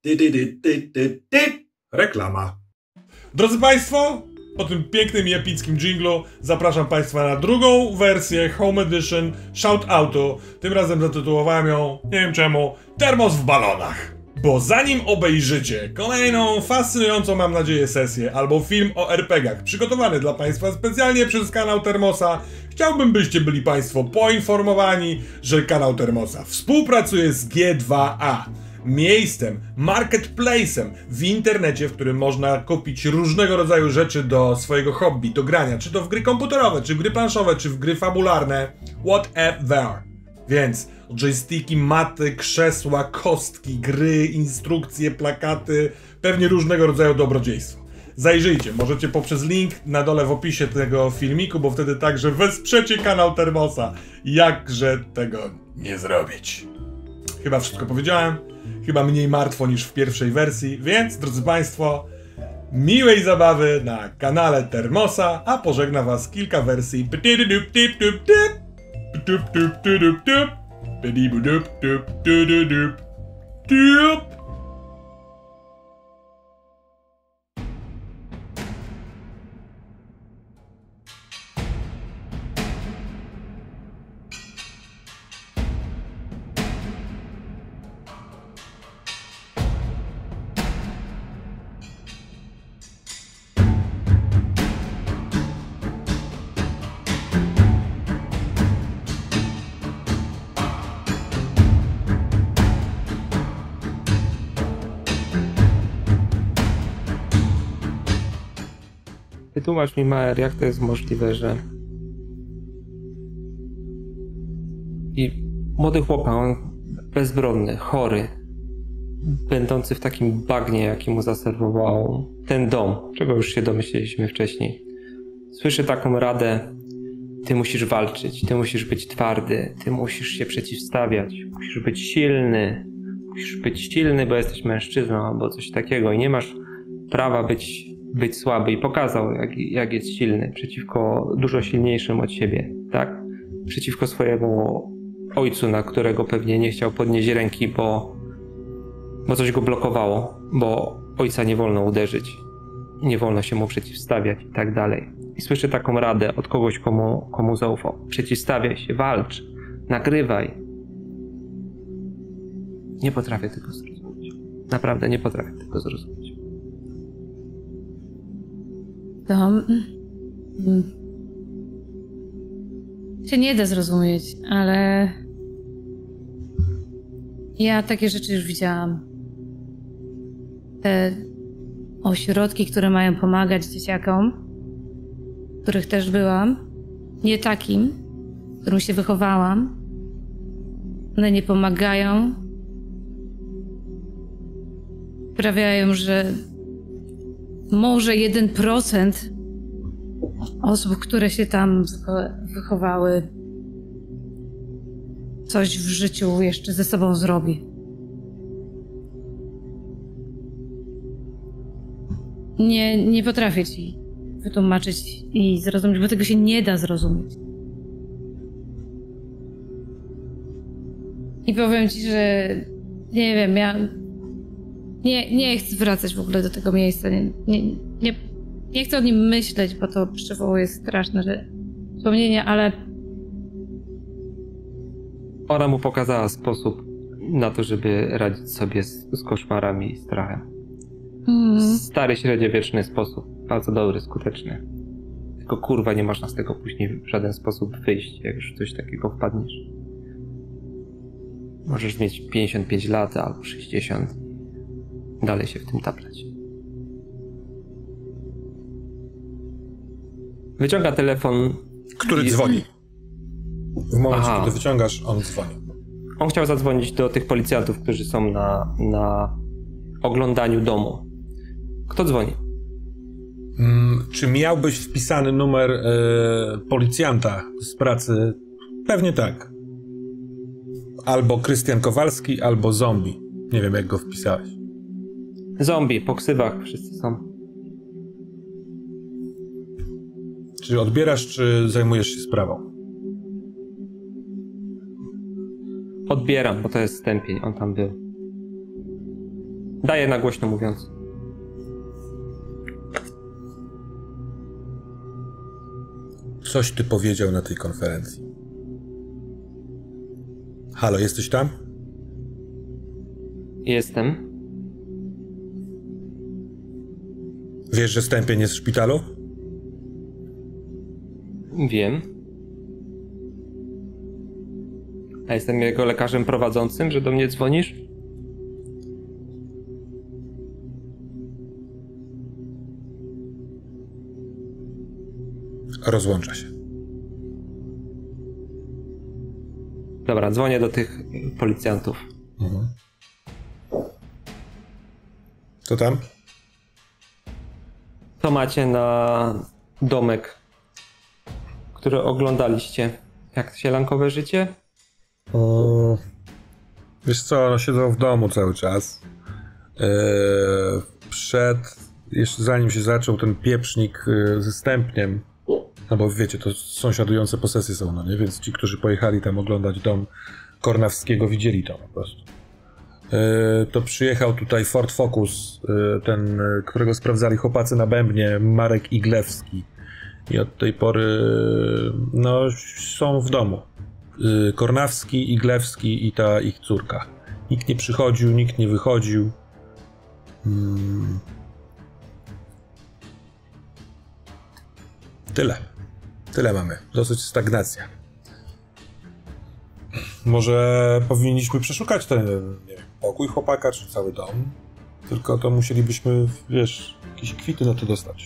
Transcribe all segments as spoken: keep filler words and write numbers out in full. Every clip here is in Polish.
Ty, ty, ty, ty, ty, ty. Reklama. Drodzy Państwo, po tym pięknym i epickim dżinglu zapraszam Państwa na drugą wersję Home Edition Shout Outu. Tym razem zatytułowałem ją, nie wiem czemu, Termos w balonach. Bo zanim obejrzycie kolejną fascynującą, mam nadzieję, sesję albo film o er pe gach przygotowany dla Państwa specjalnie przez kanał Termosa, chciałbym, byście byli Państwo poinformowani, że kanał Termosa współpracuje z G dwa A. Miejscem, marketplace'em w internecie, w którym można kupić różnego rodzaju rzeczy do swojego hobby, do grania, czy to w gry komputerowe, czy w gry planszowe, czy w gry fabularne, whatever. Więc joysticki, maty, krzesła, kostki, gry, instrukcje, plakaty, pewnie różnego rodzaju dobrodziejstwo. Zajrzyjcie, możecie poprzez link na dole w opisie tego filmiku, bo wtedy także wesprzecie kanał Termosa. Jakże tego nie zrobić? Chyba wszystko powiedziałem. Chyba mniej martwo niż w pierwszej wersji, więc, drodzy Państwo, miłej zabawy na kanale Termosa, a pożegna Was kilka wersji. Wytłumacz mi, Maer, jak to jest możliwe, że i młody chłopak, on bezbronny, chory, będący w takim bagnie, jaki mu zaserwował ten dom, czego już się domyśleliśmy wcześniej, słyszy taką radę: ty musisz walczyć, ty musisz być twardy, ty musisz się przeciwstawiać, musisz być silny, musisz być silny, bo jesteś mężczyzną albo coś takiego i nie masz prawa być być słaby, i pokazał, jak, jak jest silny przeciwko dużo silniejszym od siebie, tak? Przeciwko swojemu ojcu, na którego pewnie nie chciał podnieść ręki, bo, bo coś go blokowało, bo ojca nie wolno uderzyć, nie wolno się mu przeciwstawiać i tak dalej. I słyszę taką radę od kogoś, komu, komu zaufał: przeciwstawiaj się, walcz, nagrywaj. Nie potrafię tego zrozumieć. Naprawdę nie potrafię tego zrozumieć. To mm, się nie da zrozumieć, ale ja takie rzeczy już widziałam. Te ośrodki, które mają pomagać dzieciakom, w których też byłam, nie takim, w którym się wychowałam, one nie pomagają. Sprawiają, że może jeden procent osób, które się tam wychowały, coś w życiu jeszcze ze sobą zrobi. Nie, nie potrafię ci wytłumaczyć i zrozumieć, bo tego się nie da zrozumieć. I powiem ci, że nie wiem, ja Nie, nie chcę wracać w ogóle do tego miejsca. Nie, nie, nie, nie chcę o nim myśleć, bo to przywołuje straszne wspomnienia, ale... Ona mu pokazała sposób na to, żeby radzić sobie z, z koszmarami i strachem. Mm. Stary, średniowieczny sposób. Bardzo dobry, skuteczny. Tylko kurwa, nie można z tego później w żaden sposób wyjść, jak już w coś takiego wpadniesz. Możesz mieć pięćdziesiąt pięć lat albo sześćdziesiąt. Dalej się w tym taplać. Wyciąga telefon. Który i... dzwoni. W momencie, Aha. kiedy wyciągasz, on dzwoni. On chciał zadzwonić do tych policjantów, którzy są na, na oglądaniu domu. Kto dzwoni? Hmm, czy miałbyś wpisany numer e, policjanta z pracy? Pewnie tak. Albo Krystian Kowalski, albo Zombie. Nie wiem, jak go wpisałeś. Zombie, po ksywach wszyscy są. Czy odbierasz, czy zajmujesz się sprawą? Odbieram, bo to jest stępień, on tam był. Daję na głośno mówiąc. Coś ty powiedział na tej konferencji. Halo, jesteś tam? Jestem. Wiesz, że Stępień jest w szpitalu? Wiem. A jestem jego lekarzem prowadzącym, że do mnie dzwonisz? Rozłącza się. Dobra, dzwonię do tych policjantów. Mhm. Co tam? Co macie na domek, który oglądaliście? Jak sielankowe życie? O, wiesz co, no siedzą w domu cały czas. Eee, przed, jeszcze zanim się zaczął ten pieprznik e, ze Stępniem, no bo wiecie, to sąsiadujące posesje są, no nie? Więc ci, którzy pojechali tam oglądać dom Kornawskiego, widzieli to po prostu. E, to przyjechał tutaj Ford Focus, e, ten, e, którego sprawdzali chłopacy na bębnie, Marek Iglewski. I od tej pory, no, są w domu. E, Kornawski, Iglewski i ta ich córka. Nikt nie przychodził, nikt nie wychodził. Hmm. Tyle. Tyle mamy. Dosyć stagnacja. Może powinniśmy przeszukać ten, nie wiem, pokój chłopaka, czy cały dom. Tylko to musielibyśmy, wiesz, jakieś kwity na to dostać.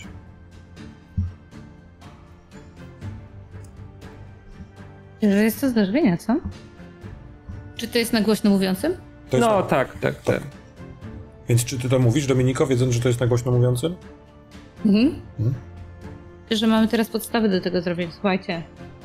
Że jest to zdarzenia, co? Czy to jest na głośno mówiącym? To jest No tak. tak, tak, tak. Więc czy ty to mówisz, Dominiko, wiedząc, że to jest na głośno mówiącym? Mhm. Mhm. Że mamy teraz podstawy do tego zrobić. Słuchajcie.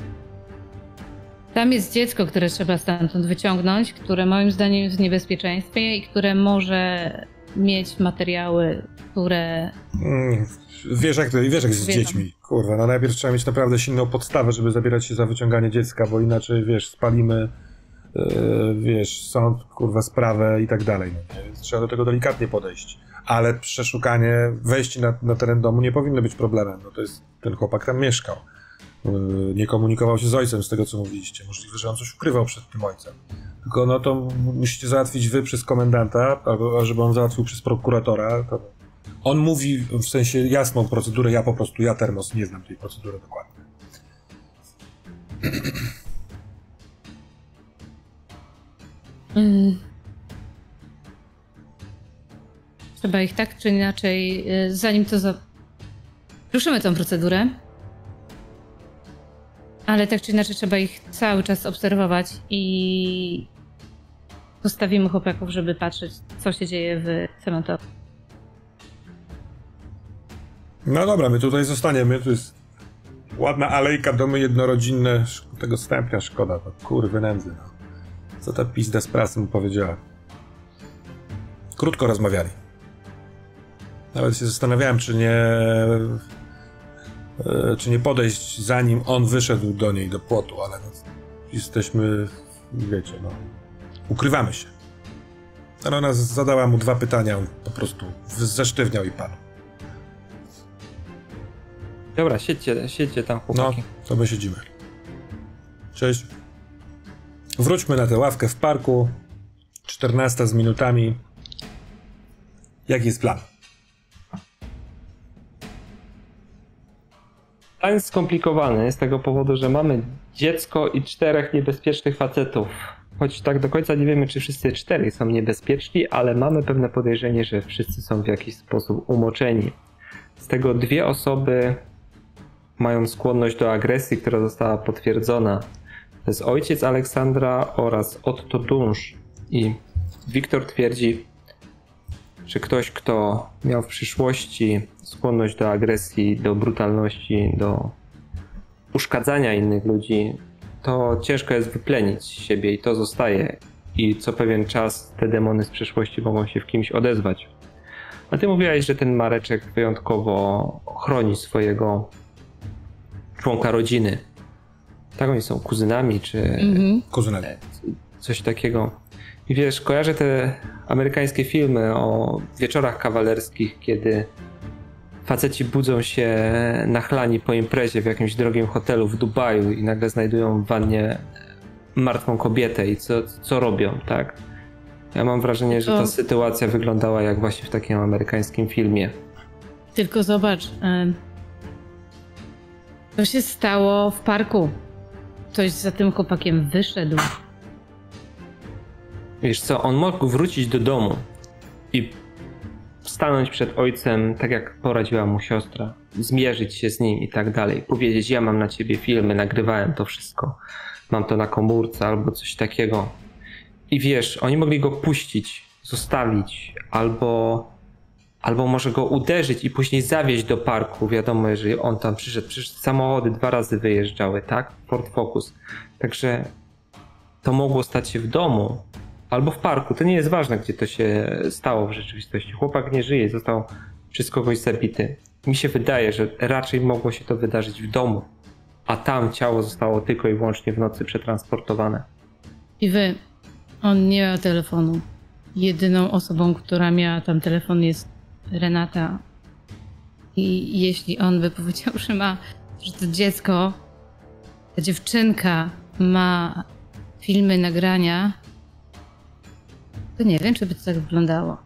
Tam jest dziecko, które trzeba stamtąd wyciągnąć, które moim zdaniem jest w niebezpieczeństwie i które może mieć materiały, które... Mm, wiesz jak to, wiesz jak z Wiem. dziećmi. Kurwa, no najpierw trzeba mieć naprawdę silną podstawę, żeby zabierać się za wyciąganie dziecka, bo inaczej, wiesz, spalimy, yy, wiesz, sąd, kurwa, sprawę i tak dalej. No, nie? Więc trzeba do tego delikatnie podejść. Ale przeszukanie, wejście na, na teren domu nie powinno być problemem. No to jest, ten chłopak tam mieszkał. Yy, nie komunikował się z ojcem, z tego co mówiliście. Możliwe, że on coś ukrywał przed tym ojcem. Tylko no to musicie załatwić wy przez komendanta, albo żeby on załatwił przez prokuratora. To... On mówi w sensie jasną procedurę, ja po prostu, ja Termos, nie znam tej procedury dokładnie. Mm. Trzeba ich tak czy inaczej, y, zanim to za... Ruszymy tą procedurę. Ale tak czy inaczej trzeba ich cały czas obserwować i postawimy chłopaków, żeby patrzeć, co się dzieje w cementowie. No dobra, my tutaj zostaniemy, tu jest ładna alejka, domy jednorodzinne, tego Stępnia szkoda, to kurwy nędzy, no. Co ta pizda z prasy mu powiedziała. Krótko rozmawiali. Nawet się zastanawiałem, czy nie... czy nie podejść, zanim on wyszedł do niej, do płotu, ale no, jesteśmy, wiecie, no, ukrywamy się. Ale ona zadała mu dwa pytania, on po prostu zesztywniał i padł. Dobra, siedźcie, siedźcie tam, chłopaki. No, to my siedzimy. Cześć. Wróćmy na tę ławkę w parku. czternasta z minutami. Jaki jest plan? Plan jest skomplikowany z tego powodu, że mamy dziecko i czterech niebezpiecznych facetów. Choć tak do końca nie wiemy, czy wszyscy czterech są niebezpieczni, ale mamy pewne podejrzenie, że wszyscy są w jakiś sposób umoczeni. Z tego dwie osoby mają skłonność do agresji, która została potwierdzona. To jest ojciec Aleksandra oraz Otto Dunsz. I Wiktor twierdzi, że ktoś, kto miał w przyszłości skłonność do agresji, do brutalności, do uszkadzania innych ludzi, to ciężko jest wyplenić siebie i to zostaje. I co pewien czas te demony z przeszłości mogą się w kimś odezwać. A ty mówiłaś, że ten Mareczek wyjątkowo chroni swojego członka rodziny. Tak, oni są kuzynami, czy Mhm. Kuzynami. coś takiego. I wiesz, kojarzę te amerykańskie filmy o wieczorach kawalerskich, kiedy faceci budzą się nachlani po imprezie w jakimś drogim hotelu w Dubaju i nagle znajdują w wannie martwą kobietę i co, co robią, tak? Ja mam wrażenie, że ta sytuacja wyglądała jak właśnie w takim amerykańskim filmie. Tylko zobacz, to się stało w parku. Ktoś za tym chłopakiem wyszedł. Wiesz co, on mógł wrócić do domu i stanąć przed ojcem, tak jak poradziła mu siostra, zmierzyć się z nim i tak dalej, powiedzieć: ja mam na ciebie filmy, nagrywałem to wszystko, mam to na komórce albo coś takiego. I wiesz, oni mogli go puścić, zostawić, albo, albo może go uderzyć i później zawieźć do parku, wiadomo, jeżeli on tam przyszedł, przecież samochody dwa razy wyjeżdżały, tak? Ford Focus. Także to mogło stać się w domu albo w parku, to nie jest ważne, gdzie to się stało w rzeczywistości. Chłopak nie żyje, został przez kogoś zabity. Mi się wydaje, że raczej mogło się to wydarzyć w domu, a tam ciało zostało tylko i wyłącznie w nocy przetransportowane. I wy, on nie ma telefonu. Jedyną osobą, która miała tam telefon, jest Renata. I jeśli on by powiedział, że ma, że to dziecko, ta dziewczynka ma filmy, nagrania, to nie wiem, czy by to tak wyglądało.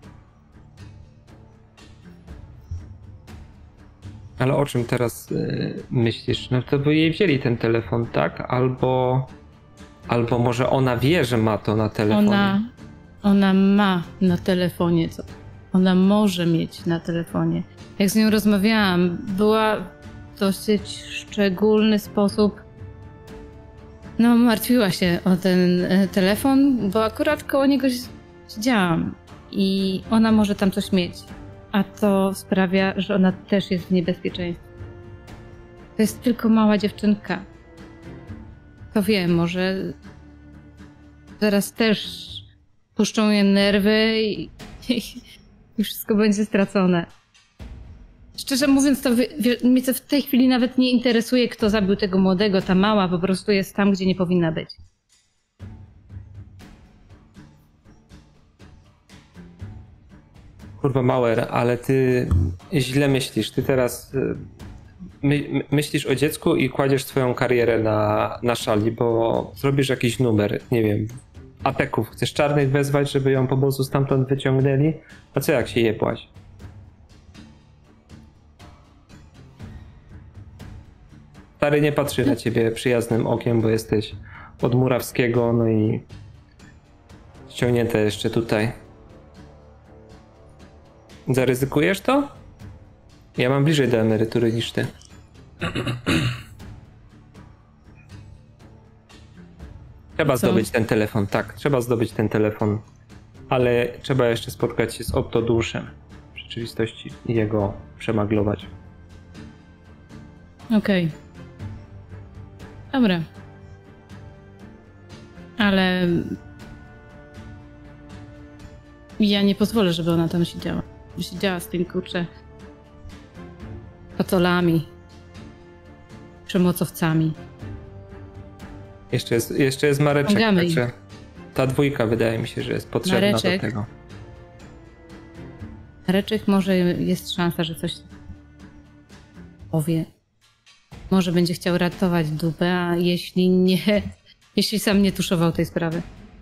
Ale o czym teraz yy, myślisz? No to by jej wzięli ten telefon, tak? Albo, albo może ona wie, że ma to na telefonie. Ona, ona ma na telefonie co? Ona może mieć na telefonie. Jak z nią rozmawiałam, była w dosyć szczególny sposób. No, martwiła się o ten telefon, bo akurat koło niego siedziałam i ona może tam coś mieć. A to sprawia, że ona też jest w niebezpieczeństwie. To jest tylko mała dziewczynka. To wiem, może zaraz też puszczą je nerwy i, i wszystko będzie stracone. Szczerze mówiąc, to mnie to w tej chwili nawet nie interesuje, kto zabił tego młodego. Ta mała po prostu jest tam, gdzie nie powinna być. Kurwa, Mauer, ale ty źle myślisz. Ty teraz my, myślisz o dziecku i kładziesz swoją karierę na, na szali, bo zrobisz jakiś numer, nie wiem, apeków. Chcesz czarnych wezwać, żeby ją po prostu stamtąd wyciągnęli? A co jak się jebłaś? Stary nie patrzy na ciebie przyjaznym okiem, bo jesteś od Murawskiego, no i ściągnięte jeszcze tutaj. Zaryzykujesz to? Ja mam bliżej do emerytury niż ty. Trzeba Co? zdobyć ten telefon, tak, trzeba zdobyć ten telefon, ale trzeba jeszcze spotkać się z Otto Duszem w rzeczywistości i jego przemaglować. Okej. Okay. Dobra. Ale ja nie pozwolę, żeby ona tam siedziała. Siedziała z tym, kurczę, patolami, przemocowcami. Jeszcze jest, jeszcze jest Mareczek, Pomagamy także im. Ta dwójka wydaje mi się, że jest potrzebna Mareczek. do tego. Mareczek, może jest szansa, że coś powie. Może będzie chciał ratować dupę, a jeśli nie, jeśli sam nie tuszował tej sprawy.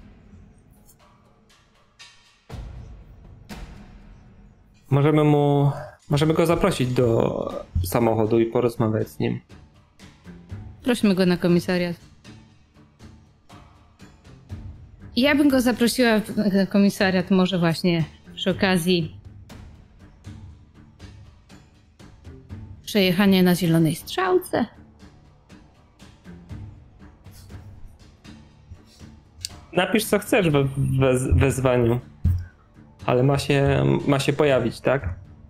Możemy mu, możemy go zaprosić do samochodu i porozmawiać z nim. Prośmy go na komisariat. Ja bym go zaprosiła na komisariat może właśnie przy okazji przejechania na zielonej strzałce. Napisz co chcesz we wez wezwaniu, ale ma się, ma się pojawić, tak?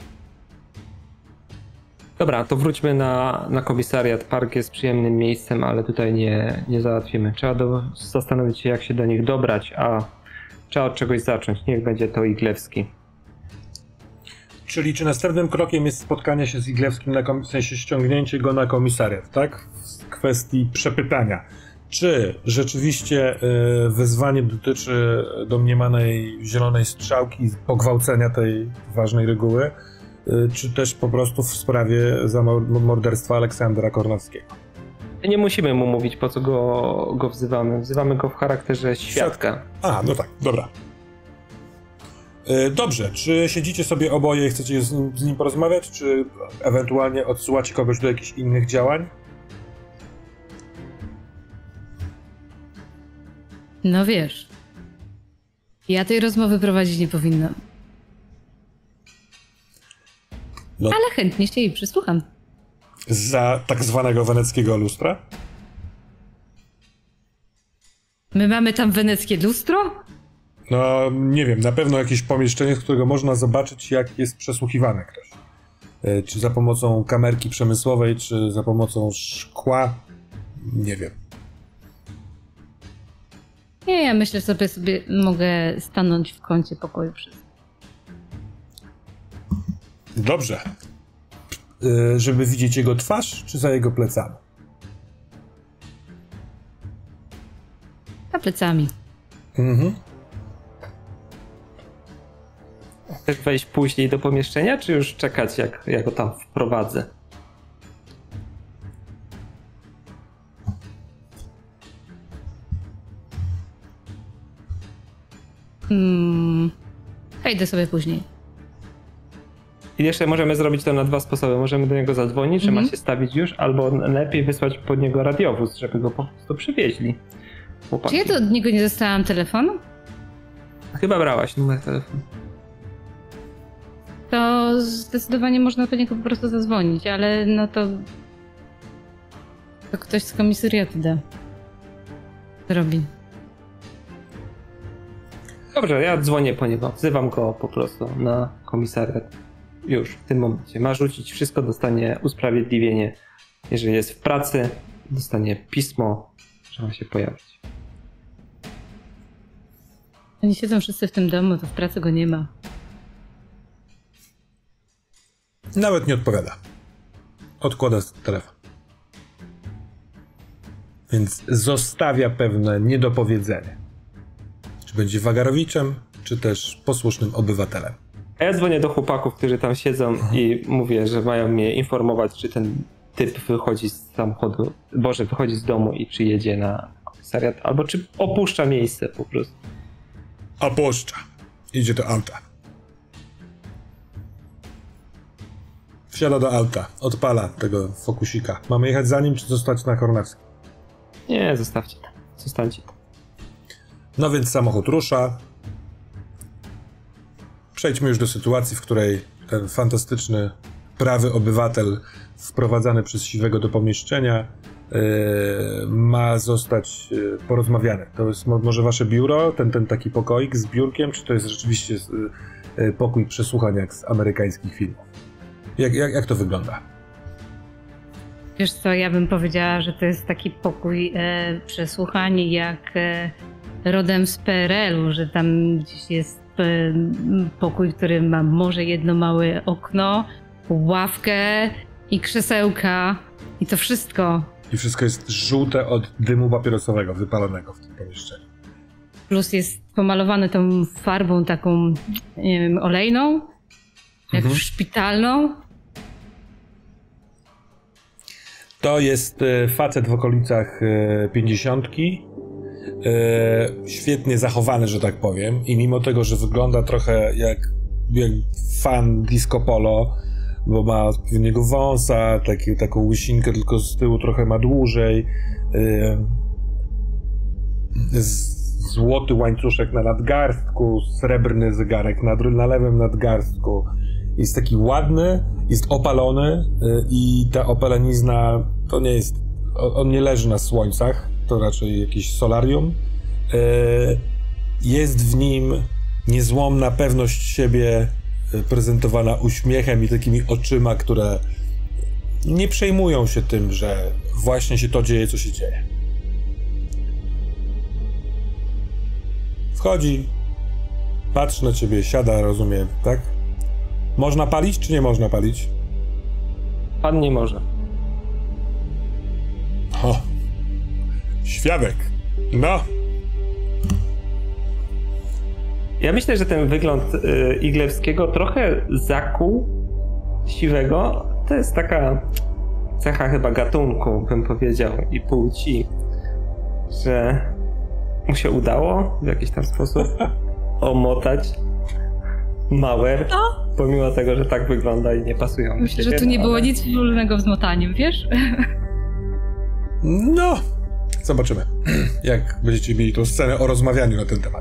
Dobra, to wróćmy na, na komisariat. Park jest przyjemnym miejscem, ale tutaj nie, nie załatwimy. Trzeba do, zastanowić się, jak się do nich dobrać, a trzeba od czegoś zacząć. Niech będzie to Iglewski. Czyli czy następnym krokiem jest spotkanie się z Iglewskim, na w sensie ściągnięcie go na komisariat, tak? W kwestii przepytania. Czy rzeczywiście y, wyzwanie dotyczy domniemanej zielonej strzałki, pogwałcenia tej ważnej reguły, y, czy też po prostu w sprawie morderstwa Aleksandra Kornackiego? Nie musimy mu mówić, po co go, go wzywamy. Wzywamy go w charakterze świadka. A, no tak, dobra. Y, dobrze, czy siedzicie sobie oboje i chcecie z nim, z nim porozmawiać, czy ewentualnie odsyłacie kogoś do jakichś innych działań? No wiesz, ja tej rozmowy prowadzić nie powinnam. No. Ale chętnie się jej przysłucham. Za tak zwanego weneckiego lustra? My mamy tam weneckie lustro? No, nie wiem, na pewno jakieś pomieszczenie, z którego można zobaczyć, jak jest przesłuchiwany ktoś. Czy za pomocą kamerki przemysłowej, czy za pomocą szkła, nie wiem. Nie, ja myślę sobie, sobie mogę stanąć w kącie pokoju przez. Dobrze. Yy, żeby widzieć jego twarz, czy za jego plecami? Za plecami. Mhm. Chcesz wejść później do pomieszczenia, czy już czekać, jak, jak go tam wprowadzę? Hmm. Wejdę sobie później. I jeszcze możemy zrobić to na dwa sposoby. Możemy do niego zadzwonić, że mm-hmm. ma się stawić już, albo lepiej wysłać pod niego radiowóz, żeby go po prostu przywieźli. Chłopaki. Czy ja to od niego nie dostałam telefonu? Chyba brałaś numer telefonu. To zdecydowanie można do niego po prostu zadzwonić, ale no to... To ktoś z komisariatu da. Zrobi. Dobrze, ja dzwonię po niego. Wzywam go po prostu na komisariat. Już w tym momencie. Ma rzucić wszystko, dostanie usprawiedliwienie. Jeżeli jest w pracy, dostanie pismo, że ma się pojawić. Oni siedzą wszyscy w tym domu, to w pracy go nie ma. Nawet nie odpowiada. Odkłada telefon. Więc zostawia pewne niedopowiedzenie. Czy będzie wagarowiczem, czy też posłusznym obywatelem. A ja dzwonię do chłopaków, którzy tam siedzą mhm. i mówię, że mają mnie informować, czy ten typ wychodzi z samochodu, Boże, wychodzi z domu i czy jedzie na komisariat, albo czy opuszcza miejsce po prostu. Opuszcza. Idzie do auta. Wsiada do auta. Odpala tego fokusika. Mamy jechać za nim, czy zostać na Kornackim? Nie, zostawcie tam. Zostańcie tam. No więc samochód rusza. Przejdźmy już do sytuacji, w której ten fantastyczny, prawy obywatel wprowadzany przez Siwego do pomieszczenia yy, ma zostać yy, porozmawiany. To jest mo może wasze biuro, ten, ten taki pokoik z biurkiem, czy to jest rzeczywiście yy, pokój przesłuchań jak z amerykańskich filmów? Jak, jak, jak to wygląda? Wiesz co, ja bym powiedziała, że to jest taki pokój e, przesłuchań jak e, rodem z P R L u, że tam gdzieś jest e, pokój, który ma może jedno małe okno, ławkę i krzesełka i to wszystko. I wszystko jest żółte od dymu papierosowego wypalonego w tym pomieszczeniu. Plus jest pomalowane tą farbą taką, nie wiem, olejną, jak mhm. szpitalną. To jest facet w okolicach pięćdziesiątki, świetnie zachowany, że tak powiem, i mimo tego, że wygląda trochę jak, jak fan disco polo, bo ma odpowiedniego wąsa, taki, taką łysinkę, tylko z tyłu trochę ma dłużej, złoty łańcuszek na nadgarstku, srebrny zegarek na, na lewym nadgarstku. Jest taki ładny, jest opalony i ta opalenizna to nie jest, on nie leży na słońcach, to raczej jakieś solarium. Jest w nim niezłomna pewność siebie prezentowana uśmiechem i takimi oczyma, które nie przejmują się tym, że właśnie się to dzieje, co się dzieje. Wchodzi, patrzy na ciebie, siada, rozumiem, tak? Można palić, czy nie można palić? Pan nie może. O. Świadek. No. Ja myślę, że ten wygląd y, Iglewskiego trochę zakuł siwego. To jest taka cecha chyba gatunku, bym powiedział, i płci, że mu się udało w jakiś tam sposób omotać Mauer, no. pomimo tego, że tak wygląda i nie pasują. Myślę, że tu nie było nic wspólnego z motaniem, wiesz? No, zobaczymy, jak będziecie mieli tą scenę o rozmawianiu na ten temat.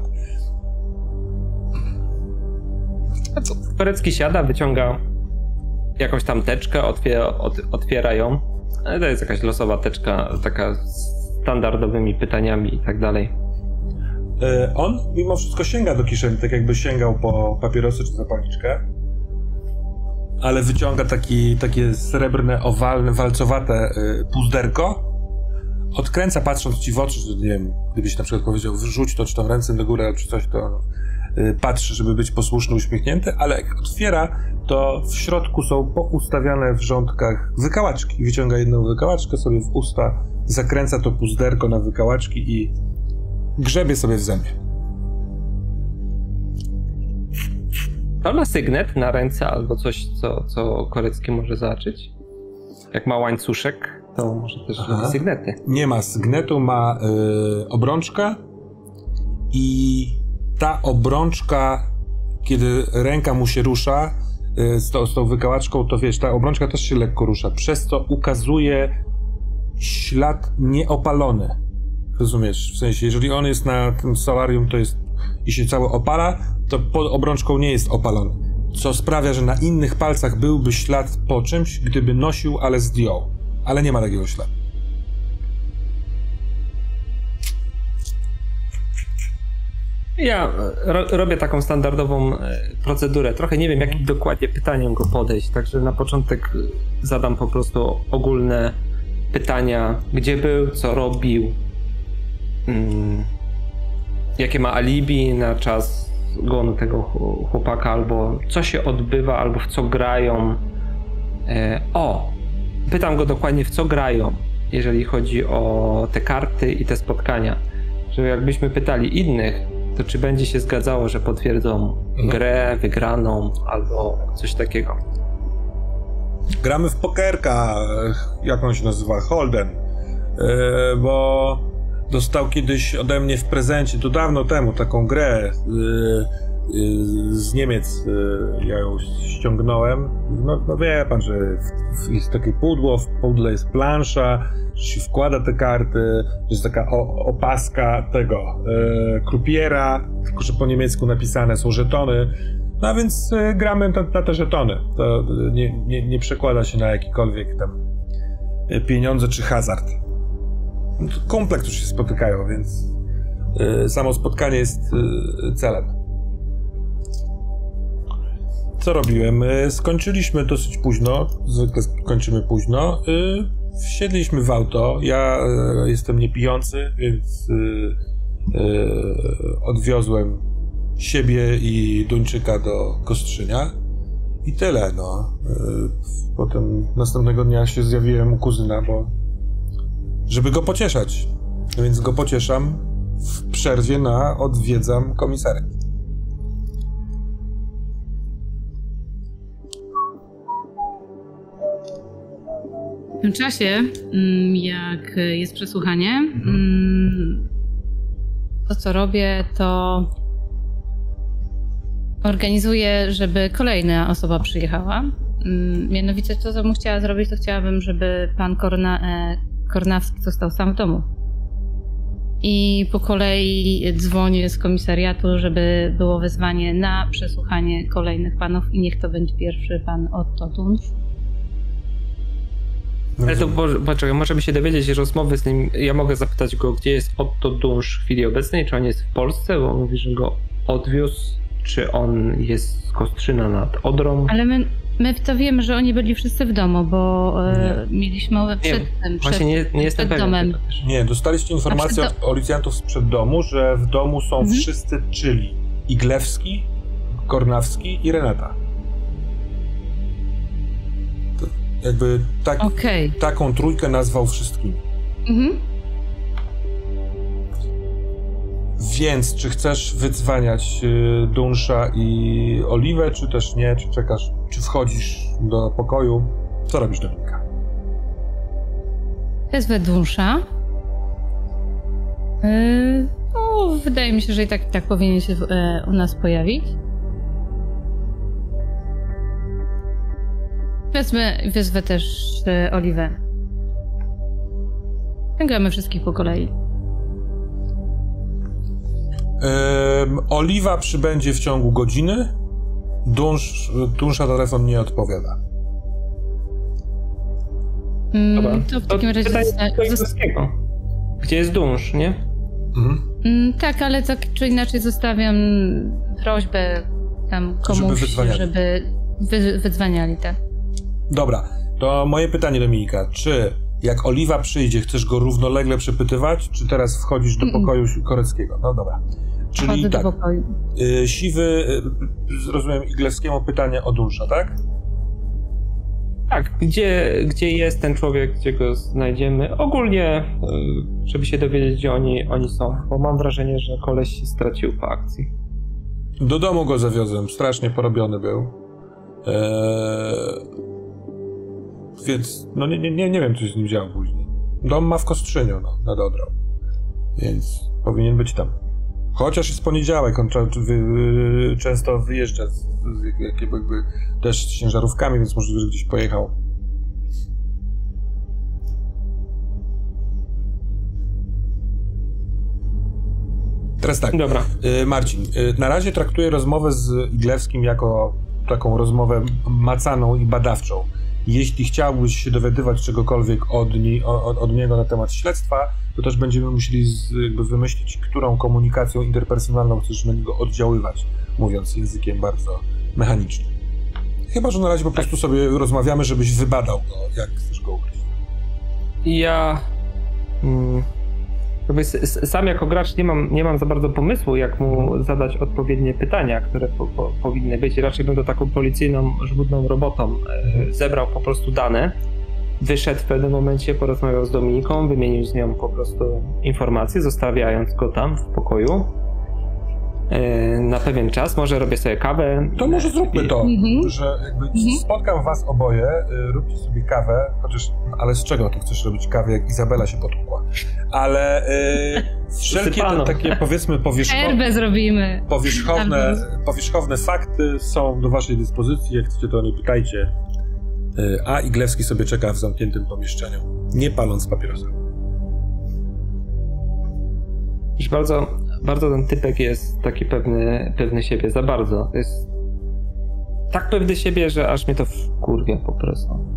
A co? Korecki siada, wyciąga jakąś tam teczkę, otwiera, ot, otwiera ją. Ale to jest jakaś losowa teczka, taka z standardowymi pytaniami i tak dalej. Yy, on mimo wszystko sięga do kieszeni, tak jakby sięgał po papierosy czy zapalniczkę. Ale wyciąga taki, takie srebrne, owalne, walcowate yy, puzderko. Odkręca, patrząc ci w oczy, że nie wiem, gdybyś na przykład powiedział, wrzuć to, czy tam ręce do góry, czy coś, to yy, patrzy, żeby być posłuszny, uśmiechnięty, ale jak otwiera, to w środku są poustawiane w rządkach wykałaczki. Wyciąga jedną wykałaczkę sobie w usta, zakręca to puzderko na wykałaczki i grzebie sobie w zębie. On ma sygnet na ręce albo coś, co, co Korecki może zobaczyć? Jak ma łańcuszek, to może też robi sygnety. Nie ma sygnetu, ma y, obrączkę i ta obrączka, kiedy ręka mu się rusza y, z, to, z tą wykałaczką, to wiesz, ta obrączka też się lekko rusza, przez co ukazuje ślad nieopalony. Rozumiesz? W sensie, jeżeli on jest na tym solarium, to jest i się cały opala, to pod obrączką nie jest opalony. Co sprawia, że na innych palcach byłby ślad po czymś, gdyby nosił, ale zdjął. Ale nie ma takiego śladu. Ja ro robię taką standardową procedurę. Trochę nie wiem, jakim dokładnie pytaniem go podejść, także na początek zadam po prostu ogólne pytania. Gdzie był, co robił, hmm, jakie ma alibi na czas zgonu tego chłopaka, albo co się odbywa, albo w co grają. E, o! Pytam go dokładnie, w co grają, jeżeli chodzi o te karty i te spotkania. Że jakbyśmy pytali innych, to czy będzie się zgadzało, że potwierdzą grę, wygraną, albo coś takiego. Gramy w pokerka, jak on się nazywa, Holden, yy, bo dostał kiedyś ode mnie w prezencie, to dawno temu, taką grę yy, yy, z Niemiec, yy, ja ją ściągnąłem. No, no wie pan, że w, w, jest takie pudło, w pudle jest plansza, że się wkłada te karty, że jest taka o, opaska tego yy, krupiera, tylko że po niemiecku napisane są żetony. No a więc y, gramy na, na te żetony. To y, nie, nie, nie przekłada się na jakikolwiek tam y, pieniądze czy hazard. No, kumple, którzy się spotykają, więc y, samo spotkanie jest y, celem. Co robiłem? Y, skończyliśmy dosyć późno, zwykle kończymy późno. Y, wsiedliśmy w auto. Ja y, jestem niepijący, więc y, y, odwiozłem siebie i Duńczyka do Kostrzynia i tyle, no. Potem następnego dnia się zjawiłem u kuzyna, bo żeby go pocieszać, więc go pocieszam w przerwie na odwiedzam komisariat. W tym czasie, jak jest przesłuchanie, to co robię, to organizuję, żeby kolejna osoba przyjechała. Mianowicie to, co bym chciała zrobić, to chciałabym, żeby pan Korna, e, Kornawski został sam w domu. I po kolei dzwonię z komisariatu, żeby było wezwanie na przesłuchanie kolejnych panów i niech to będzie pierwszy pan Otto Dunsz. Ale to poczekaj, możemy się dowiedzieć rozmowy z nim. Ja mogę zapytać go, gdzie jest Otto Dunsz w chwili obecnej, czy on jest w Polsce, bo on mówi, że go odwiózł, czy on jest z Kostrzyna nad Odrą. Ale my, my to wiemy, że oni byli wszyscy w domu, bo e, mieliśmy przed nie, tym, przed, przed, nie, nie jestem przed domem. Nie, dostaliście informację do... od policjantów sprzed domu, że w domu są mhm. wszyscy, czyli Iglewski, Kornawski i Renata. To jakby tak, okay. taką trójkę nazwał wszystkimi. Mhm. Więc czy chcesz wydzwaniać y, Dunsza i Oliwę, czy też nie? Czy czekasz, czy wchodzisz do pokoju? Co robisz, Dominika? Wezwę Dunsza. Yy, no, wydaje mi się, że i tak, i tak powinien się e, u nas pojawić. Wezmę, wezwę też e, Oliwę. Sięgamy wszystkich po kolei. Ym, Oliwa przybędzie w ciągu godziny. Dunsz, Dunsza telefon nie odpowiada. Mm, Dobra. to w takim razie... Zosta- Gdzie jest Dunsz, nie? Mhm. Mm, tak, ale tak czy inaczej zostawiam prośbę tam komuś, Żeby żeby, żeby wy, wydzwaniali, tak. Dobra, to moje pytanie, Dominika. Czy jak Oliwa przyjdzie, chcesz go równolegle przepytywać, czy teraz wchodzisz do pokoju Koreckiego? No dobra. Czyli Wchodzę tak, do pokoju. y, Siwy, y, rozumiem, Iglewskiemu pytanie o Dunsza, tak? Tak, gdzie, gdzie jest ten człowiek, gdzie go znajdziemy? Ogólnie, y, żeby się dowiedzieć, gdzie oni, oni są, bo mam wrażenie, że koleś się stracił po akcji. Do domu go zawiozłem, strasznie porobiony był. Eee, więc, no nie, nie, nie wiem, co się z nim działo później. Dom ma w Kostrzyniu, no, nad Odrą. Więc powinien być tam. Chociaż jest poniedziałek, on wy, wy, często wyjeżdża z, z, jakby, też z ciężarówkami, więc możliwe, że gdzieś pojechał. Teraz tak, Dobra. y, Marcin, y, na razie traktuję rozmowę z Iglewskim jako taką rozmowę macaną i badawczą. Jeśli chciałbyś się dowiadywać czegokolwiek od, ni, od, od niego na temat śledztwa, to też będziemy musieli z, jakby wymyślić, którą komunikacją interpersonalną chcesz na niego oddziaływać, mówiąc językiem bardzo mechanicznym. Chyba że na razie po prostu sobie rozmawiamy, żebyś wybadał go, jak chcesz go ukryć. Ja... Mm, jakby sam jako gracz nie mam, nie mam za bardzo pomysłu, jak mu zadać odpowiednie pytania, które po, po, powinny być. Raczej bym to taką policyjną, żmudną robotą e, zebrał po prostu dane, wyszedł w pewnym momencie, porozmawiał z Dominiką, wymienił z nią po prostu informacje, zostawiając go tam w pokoju e, na pewien czas. Może robię sobie kawę. To może zróbmy to, Mhm. że jakby spotkam was oboje, y, róbcie sobie kawę, chociaż, ale z czego ty chcesz robić kawę, jak Izabela się potłukła? Ale y, wszelkie te, takie, powiedzmy, powierzchowne, Herbę zrobimy. powierzchowne, powierzchowne fakty są do waszej dyspozycji, jak chcecie, to nie pytajcie. Y, a Iglewski sobie czeka w zamkniętym pomieszczeniu, nie paląc papierosa. Już bardzo, bardzo ten typek jest taki pewny, pewny siebie, za bardzo. To jest tak pewny siebie, że aż mnie to wkurwia po prostu.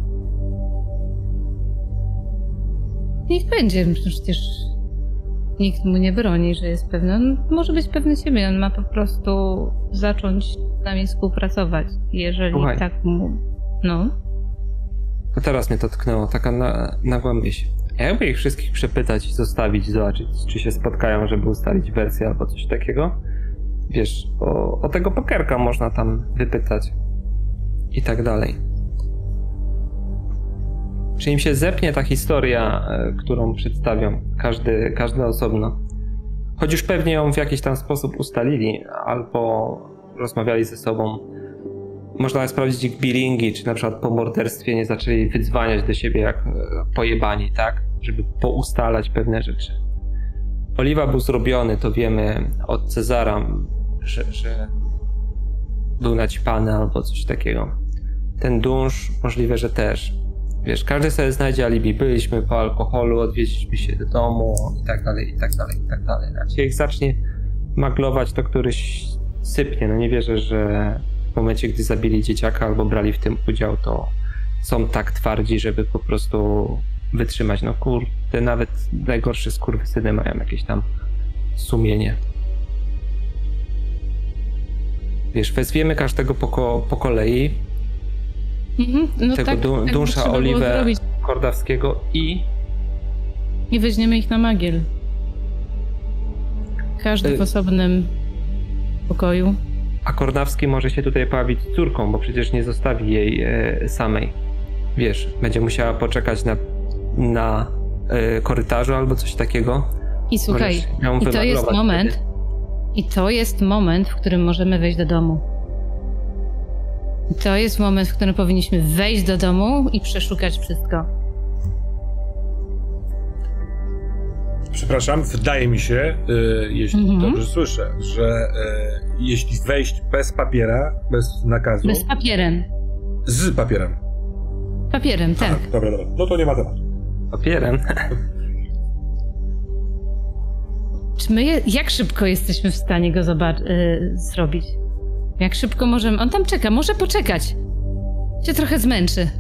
Niech będzie, przecież nikt mu nie broni, że jest pewny. On może być pewny siebie, on ma po prostu zacząć z nami współpracować. Jeżeli Słuchaj. tak mu... No. To teraz mnie to tknęło, taka na, nagła myśl. Jakby ich wszystkich przepytać i zostawić, zobaczyć, czy się spotkają, żeby ustalić wersję albo coś takiego. Wiesz, o, o tego pokerka można tam wypytać i tak dalej. Czy im się zepnie ta historia, y, którą przedstawią, każdy, każdy osobno. Choć już pewnie ją w jakiś tam sposób ustalili, albo rozmawiali ze sobą. Można sprawdzić ich billingi, czy na przykład po morderstwie nie zaczęli wydzwaniać do siebie jak y, pojebani, tak? Żeby poustalać pewne rzeczy. Oliwa był zrobiony, to wiemy od Cezara, że, że był naćpany albo coś takiego. Ten Dunsz możliwe, że też. Wiesz, każdy sobie znajdzie alibi. Byliśmy po alkoholu, odwieźliśmy się do domu i tak dalej, i tak dalej, i tak dalej. Jak ich zacznie maglować, to któryś sypnie. No nie wierzę, że w momencie, gdy zabili dzieciaka albo brali w tym udział, to są tak twardzi, żeby po prostu wytrzymać. No kurde, nawet najgorsze skurwysyny mają jakieś tam sumienie. Wiesz, wezwiemy każdego po, ko- po kolei. Mhm, no tego tak, du- tak Dunsza, trzeba było Oliwę, zrobić. Kordawskiego i... I weźmiemy ich na magiel. Każdy w Y- osobnym pokoju. A Kornawski może się tutaj pojawić z córką, bo przecież nie zostawi jej e, samej. Wiesz, będzie musiała poczekać na, na e, korytarzu albo coś takiego. I słuchaj, Możesz ją i to jest wymaglować moment, wtedy. I to jest moment, w którym możemy wejść do domu. I to jest moment, w którym powinniśmy wejść do domu i przeszukać wszystko. Przepraszam, wydaje mi się, y, jeśli Mhm. dobrze słyszę, że y, jeśli wejść bez papiera, bez nakazu... My z papierem. Z papierem. Papierem, tak. Aha, dobra, dobra. No to nie ma tematu. Papierem. Czy my, je, jak szybko jesteśmy w stanie go zobac- y, zrobić? Jak szybko możemy... On tam czeka, może poczekać. Się trochę zmęczy.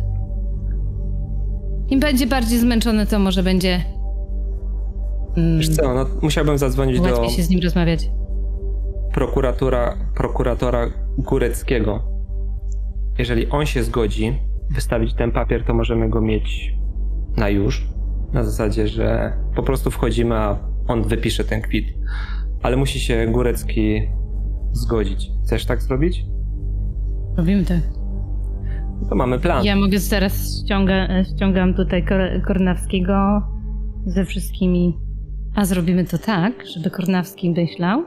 Im będzie bardziej zmęczony, to może będzie... Mm, Wiesz co, no, musiałbym zadzwonić do łatwiej się z nim rozmawiać. prokuratora, prokuratora Góreckiego. Jeżeli on się zgodzi wystawić ten papier, to możemy go mieć na już. Na zasadzie, że po prostu wchodzimy, a on wypisze ten kwit. Ale musi się Górecki zgodzić. Chcesz tak zrobić? Robimy tak. To mamy plan. Ja mogę teraz ściąga, ściągam tutaj Kor- Kornawskiego ze wszystkimi. A zrobimy to tak, żeby Kornawski myślał,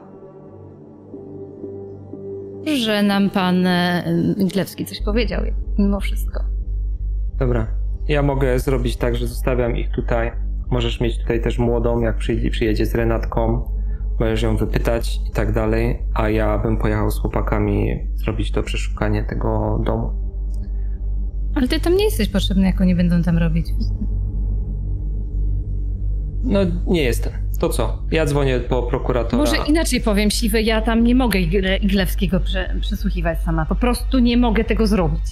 że nam pan e, Glewski coś powiedział, mimo wszystko. Dobra. Ja mogę zrobić tak, że zostawiam ich tutaj. Możesz mieć tutaj też młodą, jak przyjedzie, przyjedzie z Renatką. Możesz ją wypytać i tak dalej. A ja bym pojechał z chłopakami zrobić to przeszukanie tego domu. Ale ty tam nie jesteś potrzebny, jak oni będą tam robić. No, nie jestem. To co? Ja dzwonię po prokuratora. Może inaczej powiem, Siwy, ja tam nie mogę Igle- Iglewskiego prze, przesłuchiwać sama. Po prostu nie mogę tego zrobić.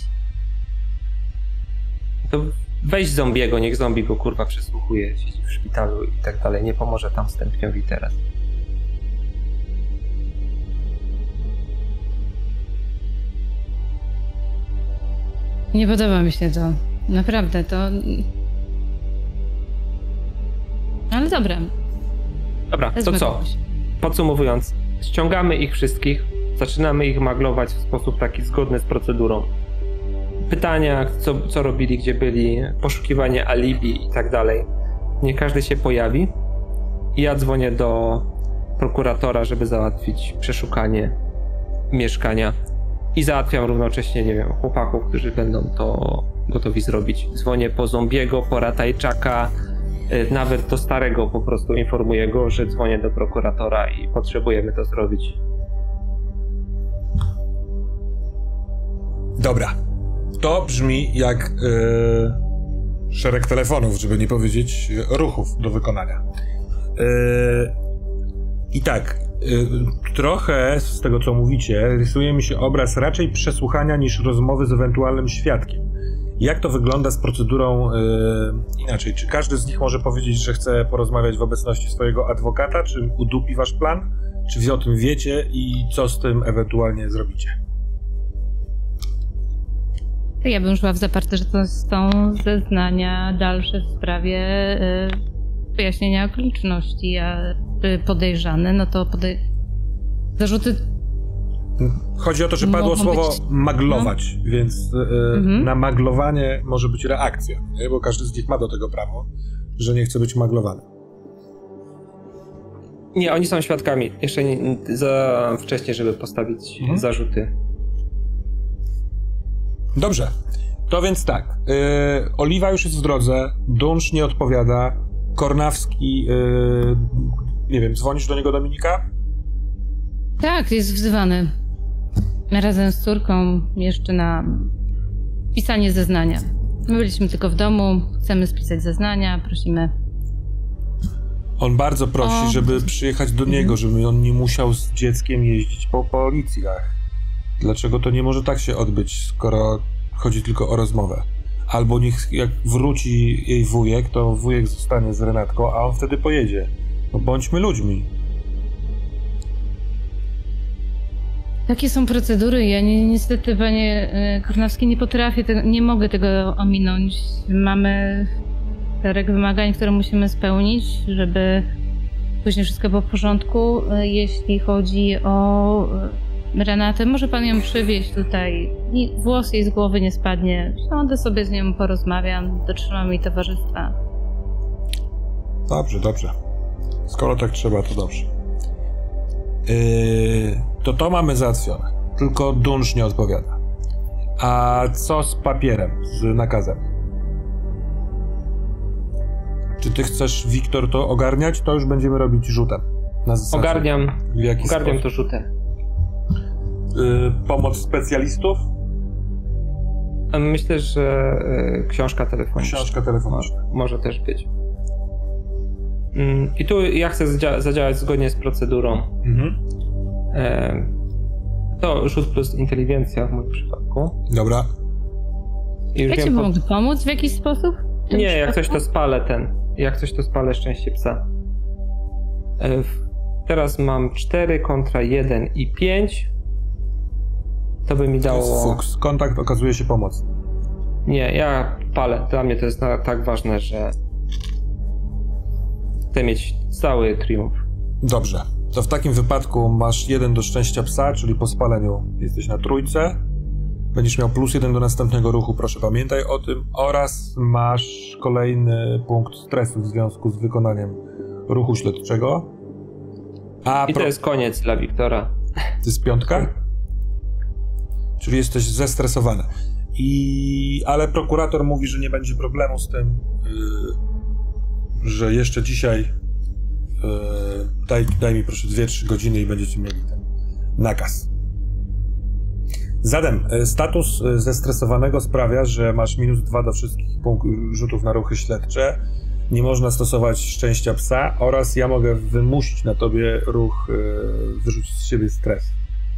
To weź zombiego, niech zombie go kurwa przesłuchuje, siedzi w szpitalu i tak dalej. Nie pomoże tam Stępniowi teraz. Nie podoba mi się to. Naprawdę, to... Ale dobra. Dobra, to wezmę co? kogoś. Podsumowując, ściągamy ich wszystkich, zaczynamy ich maglować w sposób taki zgodny z procedurą. Pytania, co, co robili, gdzie byli, poszukiwanie alibi i tak dalej. Niech każdy się pojawi. I ja dzwonię do prokuratora, żeby załatwić przeszukanie mieszkania. I załatwiam równocześnie, nie wiem, chłopaków, którzy będą to gotowi zrobić. Dzwonię po zombiego, po ratajczaka, nawet do starego po prostu informuję go, że dzwonię do prokuratora i potrzebujemy to zrobić. Dobra. To brzmi jak yy, szereg telefonów, żeby nie powiedzieć ruchów do wykonania. Yy, I tak, yy, trochę z tego, co mówicie, rysuje mi się obraz raczej przesłuchania niż rozmowy z ewentualnym świadkiem. Jak to wygląda z procedurą yy, inaczej? Czy każdy z nich może powiedzieć, że chce porozmawiać w obecności swojego adwokata? Czy udupi wasz plan? Czy wy o tym wiecie i co z tym ewentualnie zrobicie? Ja bym szła w zaparte, że to są zeznania dalsze w sprawie y, wyjaśnienia okoliczności, a y, podejrzany, no to podej... zarzuty... Chodzi o to, że padło Mogą słowo być... maglować, no. więc yy, mhm. na maglowanie może być reakcja, nie? Bo każdy z nich ma do tego prawo, że nie chce być maglowany. Nie, oni są świadkami. Jeszcze nie, za wcześnie, żeby postawić mhm. zarzuty. Dobrze. To więc tak. Yy, Oliwa już jest w drodze, Dunsz nie odpowiada, Kornawski, yy, nie wiem, dzwonisz do niego, Dominika? Tak, jest wzywany. Razem z córką jeszcze na pisanie zeznania. My byliśmy tylko w domu, chcemy spisać zeznania, prosimy. On bardzo prosi, o... żeby przyjechać do niego, żeby on nie musiał z dzieckiem jeździć po policjach. Dlaczego to nie może tak się odbyć, skoro chodzi tylko o rozmowę? Albo niech jak wróci jej wujek, to wujek zostanie z Renatką, a on wtedy pojedzie. No bądźmy ludźmi. Takie są procedury. Ja ni niestety, panie Kornawski, nie potrafię, tego, nie mogę tego ominąć. Mamy szereg wymagań, które musimy spełnić, żeby później wszystko było w porządku. Jeśli chodzi o Renatę, może pan ją przywieźć tutaj. Włos jej z głowy nie spadnie. Siądę sobie z nią, porozmawiam, dotrzymam jej towarzystwa. Dobrze, dobrze. Skoro tak trzeba, to dobrze. Yy, to to mamy załatwione. Tylko Dunsz nie odpowiada. A co z papierem, z nakazem? Czy ty chcesz, Wiktor, to ogarniać? To już będziemy robić rzutem. Na zasadzie. Ogarniam, W jaki ogarniam sposób? to rzutem. Yy, pomoc specjalistów? Myślę, że y, książka telefoniczna. Książka telefoniczna. Może, może też być. Mm, I tu ja chcę zadzia- zadziałać zgodnie z procedurą. Mhm. E, to rzut plus inteligencja w moim przypadku. Dobra. I już Ja ci wiem, mogę pomóc w jakiś sposób? w tym Nie, jak przypadku? coś to spalę ten. Jak coś to spalę szczęście psa. E, w- teraz mam cztery kontra jeden i pięć. To by mi To jest dało... fuks. Kontakt okazuje się pomocny. Nie, ja palę. Dla mnie to jest na, tak ważne, że chcę mieć cały triumf. Dobrze. To w takim wypadku masz jeden do szczęścia psa, czyli po spaleniu jesteś na trójce. Będziesz miał plus jeden do następnego ruchu, proszę pamiętaj o tym. Oraz masz kolejny punkt stresu w związku z wykonaniem ruchu śledczego. A I to pro... jest koniec dla Wiktora. To jest piątka? Czyli jesteś zestresowany. I... Ale prokurator mówi, że nie będzie problemu z tym, yy, że jeszcze dzisiaj yy, daj, daj mi proszę dwie trzy godziny i będziecie mieli ten nakaz. Zatem yy, status yy, zestresowanego sprawia, że masz minus dwa do wszystkich punktów rzutów na ruchy śledcze. Nie można stosować szczęścia psa oraz ja mogę wymusić na tobie ruch yy, wyrzucić z siebie stres.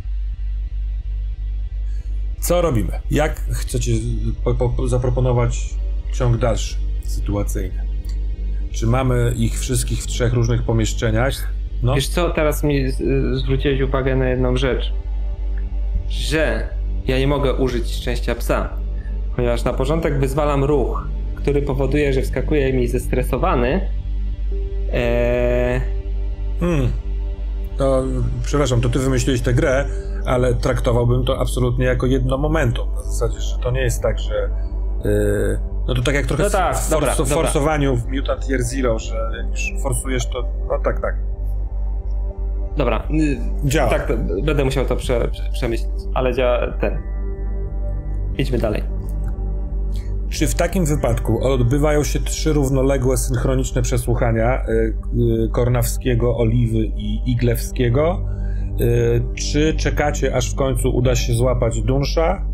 Co robimy? Jak chcecie po, po, zaproponować ciąg dalszy, sytuacyjny? Czy mamy ich wszystkich w trzech różnych pomieszczeniach? No. Wiesz co, teraz mi z- zwróciłeś uwagę na jedną rzecz. Że ja nie mogę użyć szczęścia psa, ponieważ na początek wyzwalam ruch, który powoduje, że wskakuje mi zestresowany. Eee... Hmm. To, przepraszam, to ty wymyśliłeś tę grę, ale traktowałbym to absolutnie jako jedno momentum. Na zasadzie, że to nie jest tak, że... Yy, no to tak jak trochę No tak, w, dobra, forso- w dobra. forsowaniu w Mutant Year Zero, że jak już forsujesz to... No tak, tak. Dobra, y, Działa. tak, to będę musiał to prze, prze, przemyśleć, ale działa ten. Idźmy dalej. Czy w takim wypadku odbywają się trzy równoległe, synchroniczne przesłuchania y, y, Kornawskiego, Oliwy i Iglewskiego? Y, czy czekacie, aż w końcu uda się złapać Dunsza?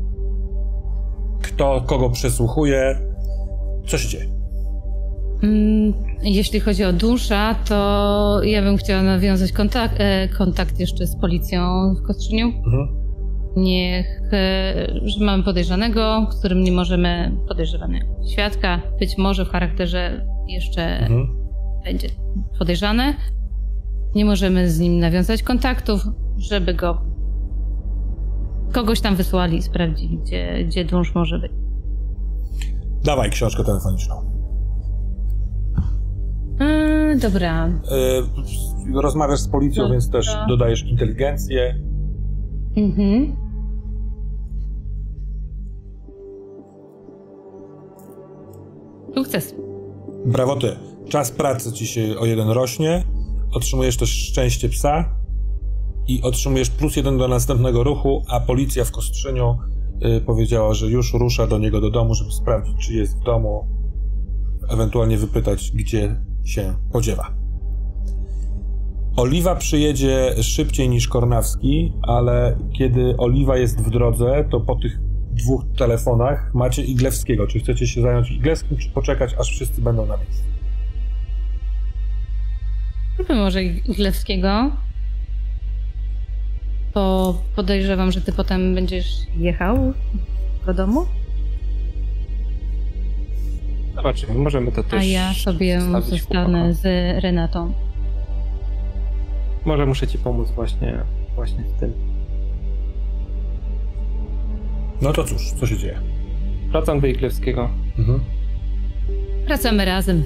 Kto kogo przesłuchuje? Co się dzieje? Mm, Jeśli chodzi o Dunsza, to ja bym chciała nawiązać kontakt, e, kontakt jeszcze z policją w Kostrzyniu. Mhm. Niech, e, że mamy podejrzanego, którym nie możemy, podejrzewamy świadka, być może w charakterze jeszcze Mhm. będzie podejrzany. Nie możemy z nim nawiązać kontaktów, żeby go kogoś tam wysłali i sprawdzili, gdzie, gdzie Dunsz może być. Dawaj książkę telefoniczną. Yy, dobra. Y, rozmawiasz z policją, Dobra. więc też dodajesz inteligencję. Mhm. Sukces. Brawo ty. Czas pracy ci się o jeden rośnie. Otrzymujesz też szczęście psa i otrzymujesz plus jeden do następnego ruchu, a policja w Kostrzyniu y, powiedziała, że już rusza do niego do domu, żeby sprawdzić, czy jest w domu, ewentualnie wypytać, gdzie się podziewa. Oliwa przyjedzie szybciej niż Kornawski, ale kiedy Oliwa jest w drodze, to po tych dwóch telefonach macie Iglewskiego. Czy chcecie się zająć Iglewskim, czy poczekać, aż wszyscy będą na miejscu? Zróbmy może Iglewskiego. Bo podejrzewam, że ty potem będziesz jechał do domu, Zobaczymy, możemy to też a ja sobie zostawić zostanę chłopakom. z Renatą. Może muszę ci pomóc właśnie, właśnie w tym. No to cóż, co się dzieje? Wracam do Iglewskiego. Mhm. Wracamy razem.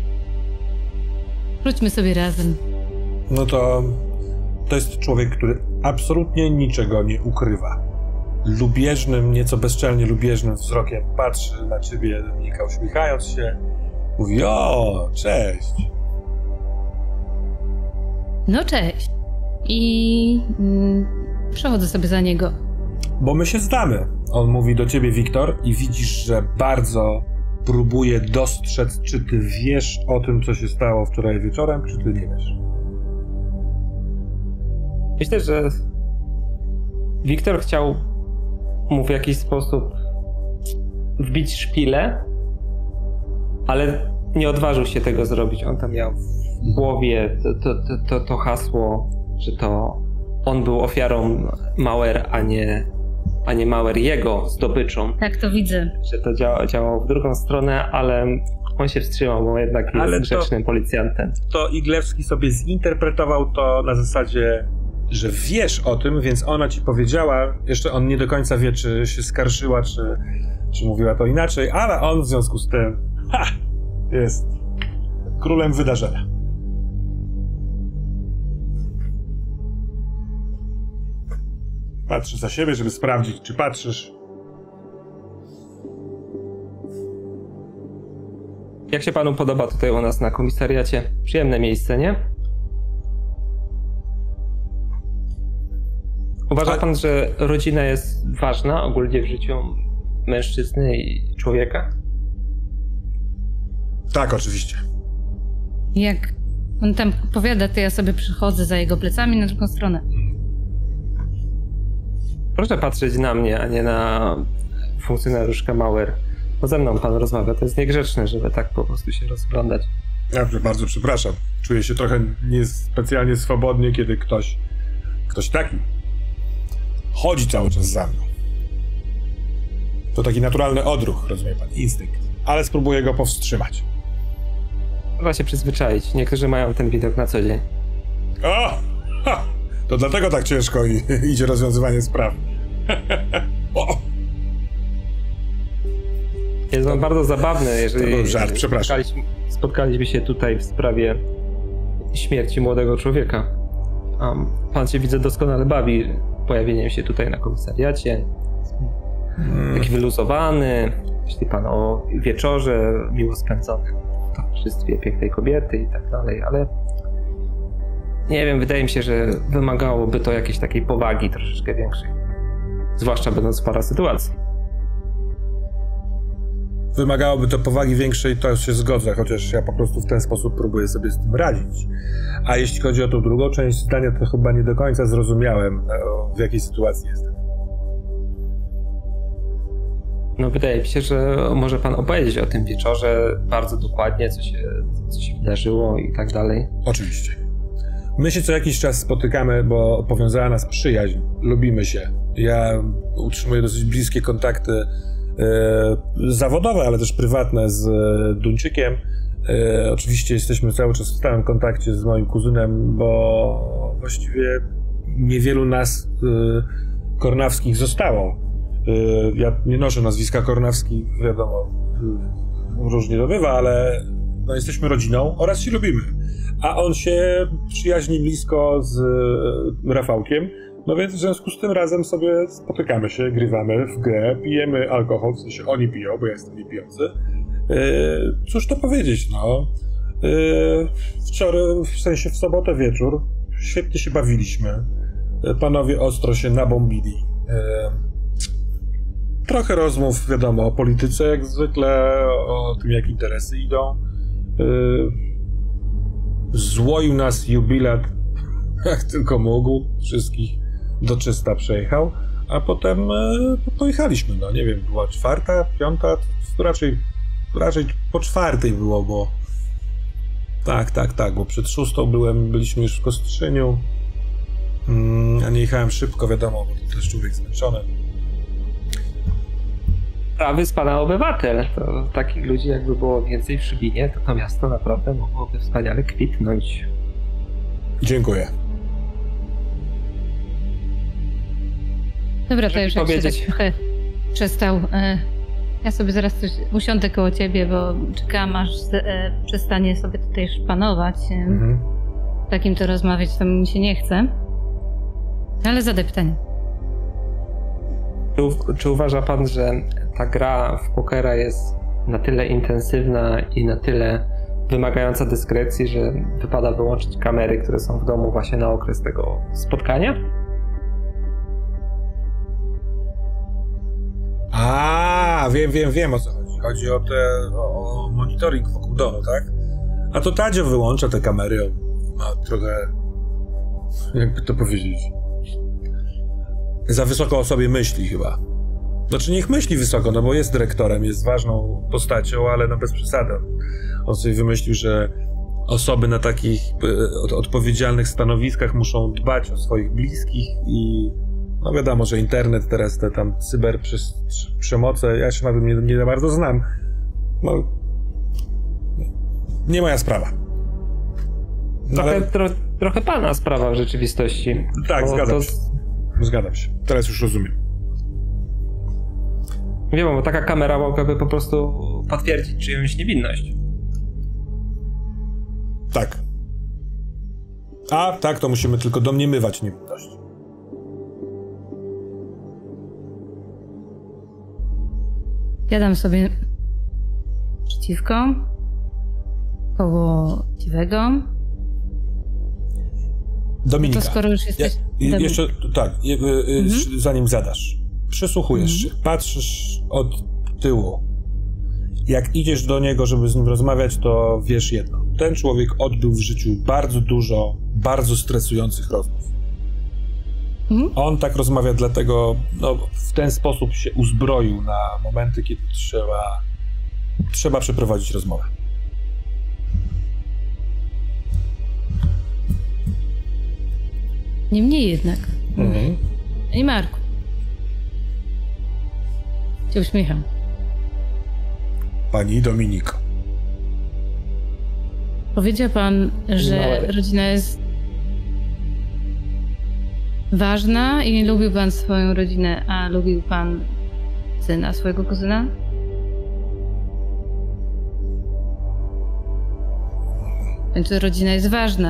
Wróćmy sobie razem. No to to jest człowiek, który absolutnie niczego nie ukrywa. Lubieżnym, nieco bezczelnie lubieżnym wzrokiem patrzy na ciebie, Dominika, uśmiechając się. Mówi: o, cześć. No cześć. i mm, przechodzę sobie za niego. Bo my się znamy. On mówi do ciebie, Wiktor, i widzisz, że bardzo próbuje dostrzec, czy ty wiesz o tym, co się stało wczoraj wieczorem, czy ty nie wiesz. Myślę, że Wiktor chciał mu w jakiś sposób wbić szpilę, ale nie odważył się tego zrobić. On tam miał w głowie to, to, to, to, to hasło, że to on był ofiarą Mauer, a nie, a nie Mauer jego zdobyczą. Tak to widzę. Że to działa, działało w drugą stronę, ale on się wstrzymał, bo jednak jest ale grzecznym to, policjantem. To Iglewski sobie zinterpretował to na zasadzie, że wiesz o tym, więc ona ci powiedziała, jeszcze on nie do końca wie, czy się skarżyła, czy, czy mówiła to inaczej, ale on w związku z tym ha, jest królem wydarzenia. Patrzysz za siebie, żeby sprawdzić, czy patrzysz. Jak się panu podoba tutaj u nas na komisariacie? Przyjemne miejsce, nie? Uważa pan, że rodzina jest ważna ogólnie w życiu mężczyzny i człowieka? Tak, oczywiście. Jak on tam powiada, to ja sobie przychodzę za jego plecami na drugą stronę. Proszę patrzeć na mnie, a nie na funkcjonariuszkę Mauer. Bo ze mną pan rozmawia, to jest niegrzeczne, żeby tak po prostu się rozglądać. Ja bardzo przepraszam. Czuję się trochę niespecjalnie swobodnie, kiedy ktoś, ktoś taki chodzi cały czas za mną. To taki naturalny odruch, rozumie pan, instynkt. Ale spróbuję go powstrzymać. Trzeba się przyzwyczaić. Niektórzy mają ten widok na co dzień. O! Ha! To dlatego tak ciężko i, idzie rozwiązywanie spraw. O! Jest on bardzo zabawny, jeżeli to był żart, przepraszam. Spotkaliśmy, spotkaliśmy się tutaj w sprawie śmierci młodego człowieka. Um, pan się, widzę, doskonale bawi pojawieniem się tutaj na komisariacie. Hmm. Taki wyluzowany. Myśli pan o wieczorze miło spędzonym w towarzystwie pięknej kobiety i tak dalej, ale nie wiem, wydaje mi się, że wymagałoby to jakiejś takiej powagi troszeczkę większej. Zwłaszcza będąc w parasytuacji. Wymagałoby to powagi większej, to się zgodzę, chociaż ja po prostu w ten sposób próbuję sobie z tym radzić. A jeśli chodzi o tą drugą część zdania, to chyba nie do końca zrozumiałem, w jakiej sytuacji jestem. No wydaje mi się, że może pan opowiedzieć o tym wieczorze bardzo dokładnie, co się, co się wydarzyło i tak dalej. Oczywiście. My się co jakiś czas spotykamy, bo powiązała nas przyjaźń. Lubimy się. Ja utrzymuję dosyć bliskie kontakty e, zawodowe, ale też prywatne z Duńczykiem. E, oczywiście jesteśmy cały czas w stałym kontakcie z moim kuzynem, bo właściwie niewielu nas e, Kornawskich zostało. Ja nie noszę nazwiska Kornawski, wiadomo, różnie to bywa, ale no, jesteśmy rodziną oraz się lubimy. A on się przyjaźni blisko z Rafałkiem, no więc w związku z tym razem sobie spotykamy się, grywamy w grę, pijemy alkohol, w sensie oni piją, bo ja jestem niepijący. Cóż to powiedzieć, no. Wczoraj, w sensie w sobotę wieczór, świetnie się bawiliśmy. Panowie ostro się nabombili. Trochę rozmów, wiadomo, o polityce jak zwykle, o tym, jak interesy idą. Złoił nas jubilat, jak tylko mógł, wszystkich do czysta przejechał, a potem pojechaliśmy, no nie wiem, była czwarta, piąta, to raczej, raczej po czwartej było, bo tak, tak, tak, bo przed szóstą byłem, byliśmy już w Kostrzyniu, a nie jechałem szybko, wiadomo, bo to też człowiek zmęczony. Prawy z pana obywatel. To takich ludzi jakby było więcej w Szybinie, to to miasto naprawdę mogłoby wspaniale kwitnąć. Dziękuję. Dobra, to już jak powiedzieć... się tak trochę przestał. Ja sobie zaraz coś usiądę koło ciebie, bo czekam, aż przestanie sobie tutaj szpanować. Mhm. Takim to rozmawiać to mi się nie chce. Ale zadaj pytanie. Czy, czy uważa pan, że ta gra w pokera jest na tyle intensywna i na tyle wymagająca dyskrecji, że wypada wyłączyć kamery, które są w domu właśnie na okres tego spotkania? A, wiem, wiem, wiem o co chodzi. Chodzi o, te, o, o monitoring wokół domu, tak? A to Tadzio wyłącza te kamery. On ma trochę, jakby to powiedzieć, za wysoko o sobie myśli chyba. Znaczy niech myśli wysoko, no bo jest dyrektorem, jest ważną postacią, ale no bez przesady. On sobie wymyślił, że osoby na takich od, odpowiedzialnych stanowiskach muszą dbać o swoich bliskich i no wiadomo, że internet teraz, te tam cyber przemoce, ja się na tym nie, nie bardzo znam. No, nie moja sprawa. No, trochę, ale... tro, trochę pana sprawa w rzeczywistości. Tak, zgadzam to... się. Zgadzam się. Teraz już rozumiem. Wiem, bo taka kamera mogłaby po prostu potwierdzić czyjąś niewinność. Tak. A tak, to musimy tylko domniemywać niewinność. Jadam sobie przeciwko, koło dziwego. Dominika. To skoro już jesteś... Ja, jeszcze, tak, je, y, mhm. zanim zadasz. Przysłuchujesz mhm. się, patrzysz od tyłu. Jak idziesz do niego, żeby z nim rozmawiać, to wiesz jedno. Ten człowiek odbył w życiu bardzo dużo, bardzo stresujących rozmów. Mhm. On tak rozmawia dlatego, no, w ten sposób się uzbroił na momenty, kiedy trzeba, trzeba przeprowadzić rozmowę. Niemniej jednak. Mhm. Panie Marku. Się uśmiecham. Pani Dominiko. Powiedział pan, że Małe. rodzina jest ważna i lubił pan swoją rodzinę, a lubił pan syna swojego kuzyna? Więc rodzina jest ważna.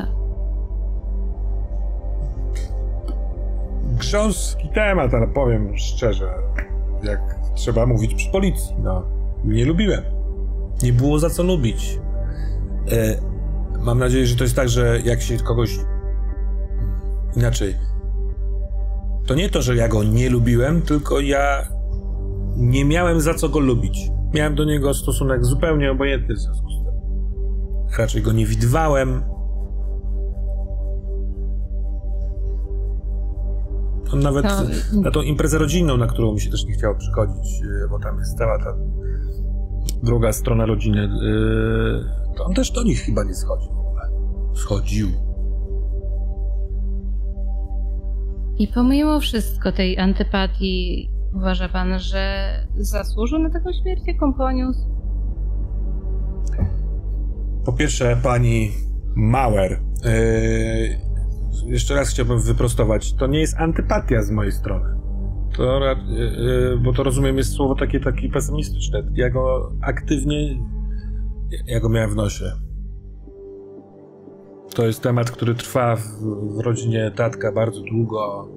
Grząski temat, ale powiem szczerze, jak trzeba mówić przy policji, no, nie lubiłem. Nie było za co lubić. E, mam nadzieję, że to jest tak, że jak się kogoś... Inaczej. To nie to, że ja go nie lubiłem, tylko ja nie miałem za co go lubić. Miałem do niego stosunek zupełnie obojętny w związku z tym. Raczej go nie widywałem. On nawet to... na tą imprezę rodzinną, na którą mi się też nie chciało przychodzić, bo tam jest cała ta druga strona rodziny, to on też do nich chyba nie schodził w ogóle. Schodził. I pomimo wszystko tej antypatii uważa pan, że zasłużył na taką śmierć, jaką poniósł? Po pierwsze, pani Mauer, yy... jeszcze raz chciałbym wyprostować, to nie jest antypatia z mojej strony. To, yy, bo to rozumiem jest słowo takie, takie pesymistyczne. Ja go aktywnie, ja go miałem w nosie. To jest temat, który trwa w, w rodzinie tatka bardzo długo.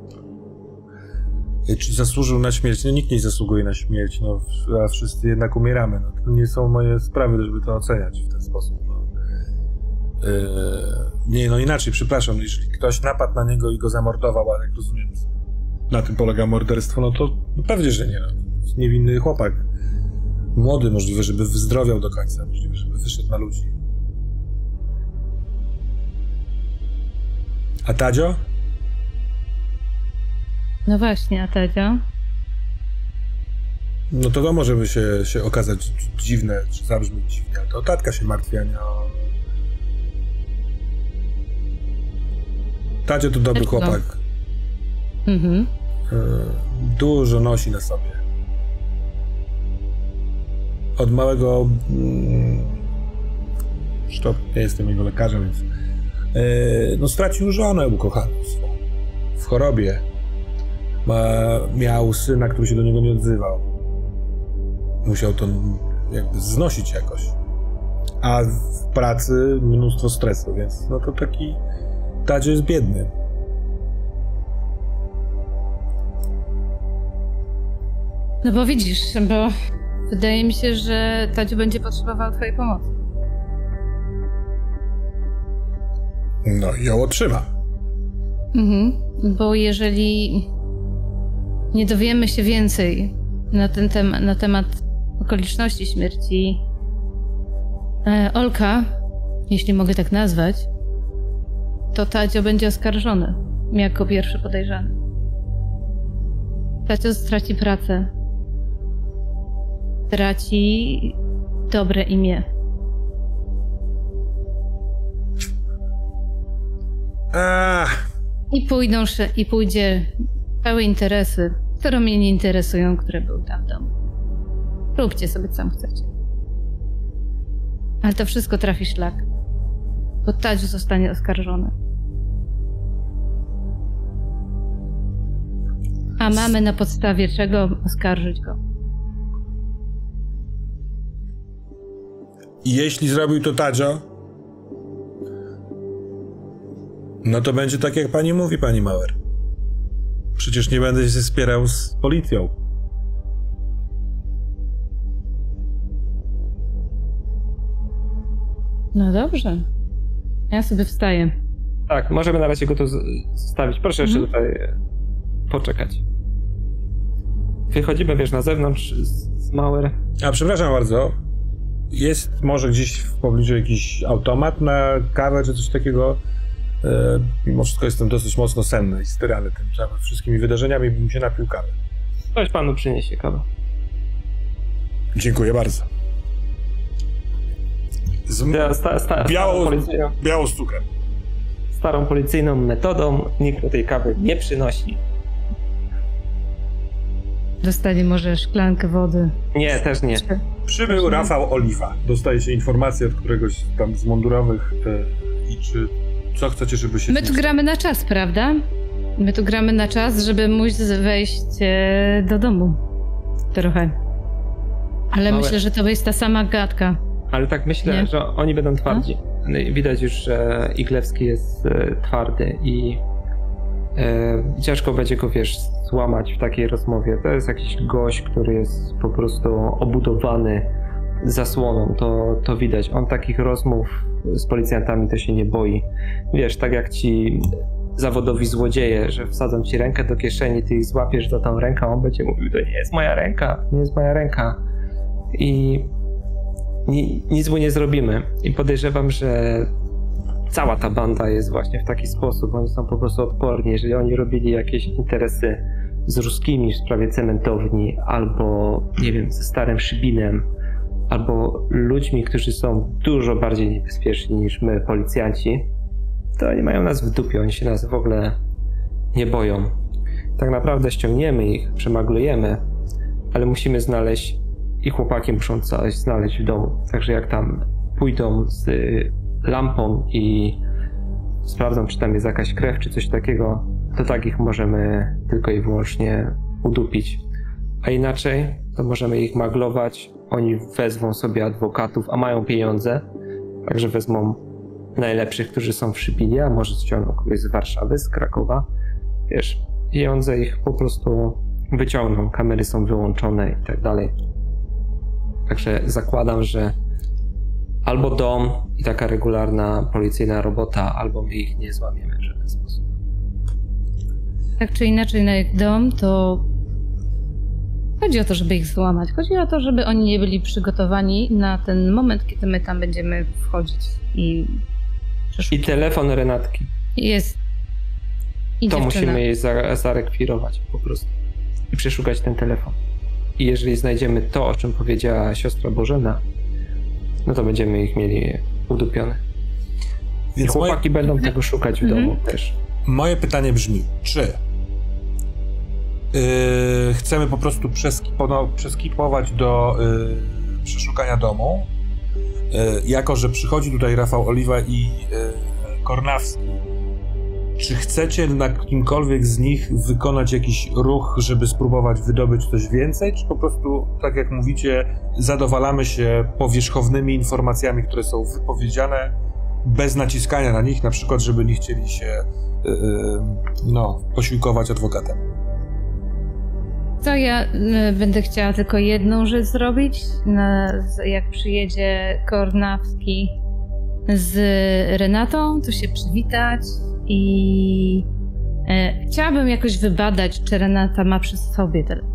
Czy zasłużył na śmierć? No nikt nie zasługuje na śmierć, no, a wszyscy jednak umieramy. No, to nie są moje sprawy, żeby to oceniać w ten sposób. No. Yy, nie, no inaczej, przepraszam, jeżeli ktoś napadł na niego i go zamordował, ale jak rozumiem, na tym polega morderstwo, no to no pewnie, że nie. No. Niewinny chłopak. Młody, możliwe, żeby wyzdrowiał do końca, możliwe, żeby wyszedł na ludzi. A Tadzio? No właśnie, a Tadzio? No to to może by się, się okazać dziwne, czy zabrzmieć dziwnie, ale to tatka się martwi, a nie o... Tadzio to dobry Dlaczego? chłopak. Mhm. Dużo nosi na sobie. Od małego... Zresztą ja jestem jego lekarzem, więc... No stracił żonę ukochaną swą. W chorobie. Ma, miał syna, który się do niego nie odzywał. Musiał to jakby znosić jakoś. A w pracy mnóstwo stresu, więc no to taki... Tadzio jest biedny. No bo widzisz, bo wydaje mi się, że Tadziu będzie potrzebował twojej pomocy. No i ją otrzyma. Mhm, bo jeżeli nie dowiemy się więcej na ten tem- na temat okoliczności śmierci e, Olka, jeśli mogę tak nazwać, to Tadzio będzie oskarżony jako pierwszy podejrzany. Tadzio straci pracę. Traci dobre imię. Ach. I pójdą, i pójdzie całe interesy, które mnie nie interesują, które były tam w domu. Róbcie sobie, co chcecie. Ale to wszystko trafi szlak. Bo Tadziu zostanie oskarżony. A mamy na podstawie czego oskarżyć go. I jeśli zrobił to Tadzio, no to będzie tak, jak pani mówi, pani Mauer. Przecież nie będę się spierał z policją. No dobrze. Ja sobie wstaję. Tak, możemy na razie go tu zostawić. Proszę jeszcze mhm. tutaj poczekać. Wychodzimy, wiesz, na zewnątrz z, z Mauer. A przepraszam bardzo. Jest może gdzieś w pobliżu jakiś automat na kawę czy coś takiego? E, mimo wszystko jestem dosyć mocno senny i styrany tym wszystkimi wydarzeniami, bym się napił kawę. Ktoś panu przyniesie kawę. Dziękuję bardzo. Z... Ja, sta, sta, biało, policyjną, biało z cukrem. Starą policyjną metodą nikt do tej kawy nie przynosi. Dostanie może szklankę wody. Nie, też nie. Przybył Rafał Oliwa. Dostaje się informację od któregoś tam z mundurowych e, i czy co chcecie, żeby się... My tu gramy na czas, prawda? My tu gramy na czas, żeby móc wejść e, do domu. Trochę. Ale Małe. Myślę, że to jest ta sama gadka. Ale tak myślę, nie? Że oni będą twardzi. A? Widać już, że Iglewski jest e, twardy i e, ciężko będzie go, wiesz, złamać w takiej rozmowie. To jest jakiś gość, który jest po prostu obudowany zasłoną. To, to widać. On takich rozmów z policjantami to się nie boi. Wiesz, tak jak ci zawodowi złodzieje, że wsadzą ci rękę do kieszeni, ty ich złapiesz za tą rękę, on będzie mówił, to nie jest moja ręka, to nie jest moja ręka. I ni, nic mu nie zrobimy. I podejrzewam, że cała ta banda jest właśnie w taki sposób. Oni są po prostu odporni. Jeżeli oni robili jakieś interesy z ruskimi w sprawie cementowni, albo, nie wiem, ze starym Szybinem, albo ludźmi, którzy są dużo bardziej niebezpieczni niż my, policjanci, to oni mają nas w dupie, oni się nas w ogóle nie boją. Tak naprawdę ściągniemy ich, przemaglujemy, ale musimy znaleźć, i chłopaki muszą coś znaleźć w domu. Także jak tam pójdą z lampą i sprawdzą, czy tam jest jakaś krew, czy coś takiego, to tak ich możemy tylko i wyłącznie udupić. A inaczej to możemy ich maglować, oni wezmą sobie adwokatów, a mają pieniądze, także wezmą najlepszych, którzy są w Szybinie, a może ściągną kogoś z Warszawy, z Krakowa. Wiesz, pieniądze ich po prostu wyciągną, kamery są wyłączone i tak dalej. Także zakładam, że albo dom i taka regularna policyjna robota, albo my ich nie złamiemy w żaden sposób. Tak czy inaczej, na ich dom to chodzi o to, żeby ich złamać. Chodzi o to, żeby oni nie byli przygotowani na ten moment, kiedy my tam będziemy wchodzić i I telefon Renatki. Jest. I to dziewczyna. Musimy jej za, zarekwirować po prostu. I przeszukać ten telefon. I jeżeli znajdziemy to, o czym powiedziała siostra Bożena, no to będziemy ich mieli udupione. Więc I chłopaki moje... będą tego szukać w mhm. domu też. Moje pytanie brzmi, czy yy, chcemy po prostu przeskipo, przeskipować do yy, przeszukania domu, yy, jako że przychodzi tutaj Rafał Oliwa i yy, Kornawski. Czy chcecie na kimkolwiek z nich wykonać jakiś ruch, żeby spróbować wydobyć coś więcej, czy po prostu, tak jak mówicie, zadowalamy się powierzchownymi informacjami, które są wypowiedziane, bez naciskania na nich, na przykład, żeby nie chcieli się yy, no, posiłkować adwokatem? Co ja y, będę chciała tylko jedną rzecz zrobić, na, jak przyjedzie Kornawski z Renatą, tu się przywitać i e, chciałabym jakoś wybadać, czy Renata ma przy sobie telefon.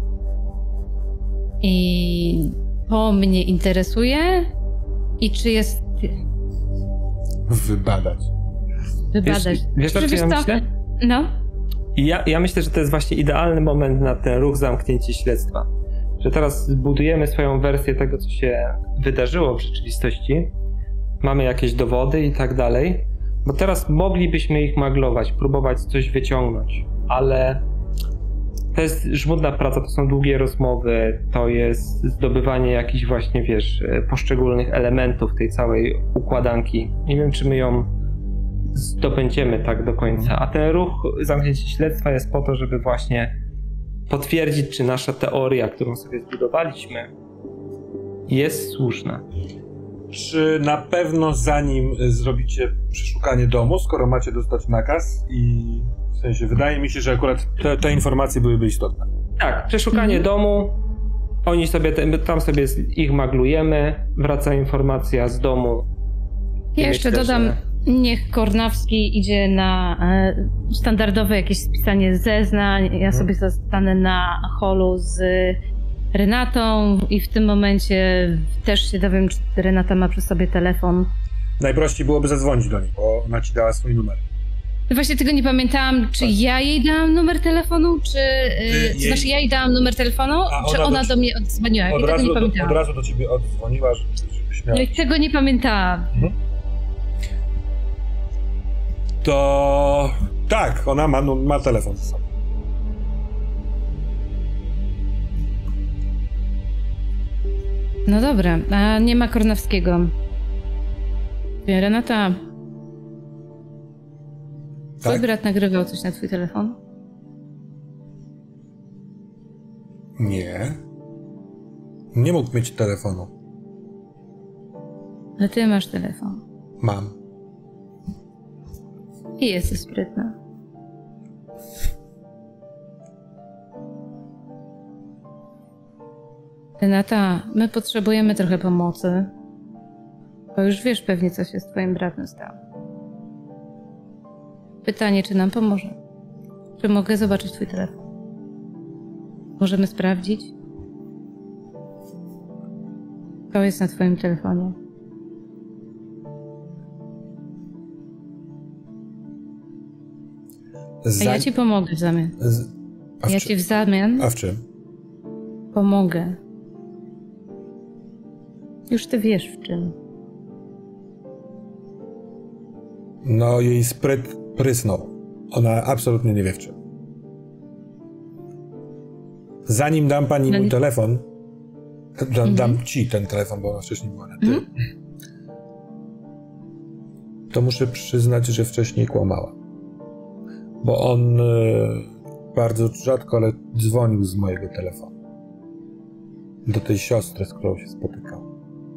I to mnie interesuje i czy jest... Wybadać. Wybadać. Wiesz, wiesz, wiesz co ja myślę? No. I ja, ja myślę, że to jest właśnie idealny moment na ten ruch zamknięcia śledztwa. Że teraz zbudujemy swoją wersję tego, co się wydarzyło w rzeczywistości. Mamy jakieś dowody i tak dalej. Bo teraz moglibyśmy ich maglować, próbować coś wyciągnąć. Ale to jest żmudna praca, to są długie rozmowy, to jest zdobywanie jakichś właśnie, wiesz, poszczególnych elementów tej całej układanki. Nie wiem, czy my ją zdobędziemy tak do końca. A ten ruch zamknięcia śledztwa jest po to, żeby właśnie potwierdzić, czy nasza teoria, którą sobie zbudowaliśmy, jest słuszna. Czy na pewno zanim zrobicie przeszukanie domu, skoro macie dostać nakaz i w sensie wydaje mi się, że akurat te, te informacje byłyby istotne. Tak, przeszukanie mhm. domu, oni sobie, tam sobie ich maglujemy, wraca informacja z domu. Ja jeszcze myślę, dodam, że... niech Kornawski idzie na e, standardowe jakieś spisanie zeznań, ja hmm. sobie zostanę na holu z Renatą i w tym momencie też się dowiem, czy Renata ma przy sobie telefon. Najprościej byłoby zadzwonić do niej, bo ona ci dała swój numer. Właśnie tego nie pamiętałam, czy tak. ja jej dałam numer telefonu, czy... Yy, jej... Znaczy ja jej dałam numer telefonu, A czy ona, ona do, do mnie oddzwoniła? Od, ja razu tego nie do, od razu do ciebie oddzwoniła, żebyś miała... No i tego nie pamiętałam. Mhm. To... Tak, ona ma, no, ma telefon ze sobą. No dobra, a nie ma Kornawskiego. Renata... Twój tak? brat nagrywał coś na twój telefon? Nie. Nie mógł mieć telefonu. Ale ty masz telefon. Mam. I jesteś sprytna. Renata, my potrzebujemy trochę pomocy. Bo już wiesz pewnie, co się z twoim bratem stało. Pytanie, czy nam pomoże? Czy mogę zobaczyć twój telefon? Możemy sprawdzić? To jest na twoim telefonie. Za... A ja ci pomogę w zamian. Z... A w ja czy... ci w zamian... A w czym? Pomogę. Już ty wiesz w czym. No, jej spryt prysnął. Ona absolutnie nie wie w czym. Zanim dam pani no mój nie... telefon, dam, mhm. dam ci ten telefon, bo ona wcześniej była na ty, mhm. to muszę przyznać, że wcześniej kłamała. Bo on y, bardzo rzadko, ale dzwonił z mojego telefonu. Do tej siostry, z którą się spotykał.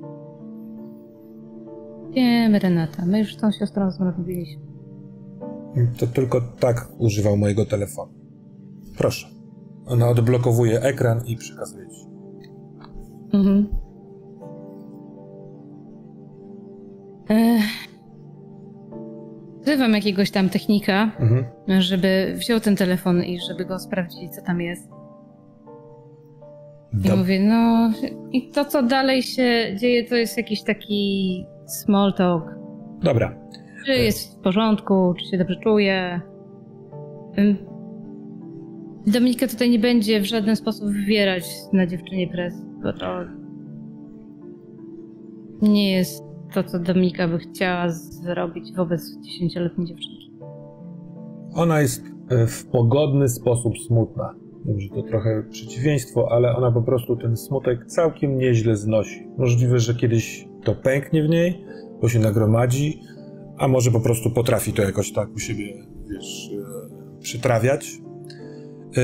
Wiem, Renata, my już z tą siostrą rozmawialiśmy. To tylko tak używał mojego telefonu. Proszę. Ona odblokowuje ekran i przekazuje ci. Mhm. Ech. Wzywam jakiegoś tam technika, mhm. żeby wziął ten telefon i żeby go sprawdzili, co tam jest. I Dob- mówię, no i to, co dalej się dzieje, to jest jakiś taki small talk. Dobra. Czy jest w porządku, czy się dobrze czuje. Dominika tutaj nie będzie w żaden sposób wywierać na dziewczynie presji, bo to nie jest to, co Dominika by chciała zrobić wobec dziesięcioletniej dziewczynki. Ona jest w pogodny sposób smutna. Wiem, że to trochę przeciwieństwo, ale ona po prostu ten smutek całkiem nieźle znosi. Możliwe, że kiedyś to pęknie w niej, bo się nagromadzi, a może po prostu potrafi to jakoś tak u siebie, wiesz, yy, przytrawiać. Yy...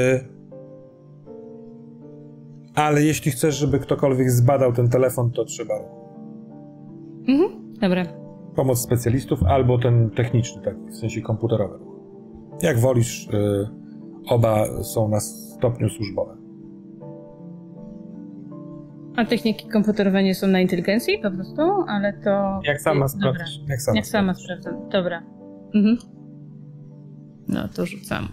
Ale jeśli chcesz, żeby ktokolwiek zbadał ten telefon, to trzeba... Mhm, dobra. Pomoc specjalistów albo ten techniczny, tak, w sensie komputerowy. Jak wolisz, yy, oba są na stopniu służbowym. A techniki komputerowe nie są na inteligencji po prostu, ale to... Jak sama sprawdzisz. Jak sama, Jak sama sprawdzę. Dobra. Mhm. No to rzucam.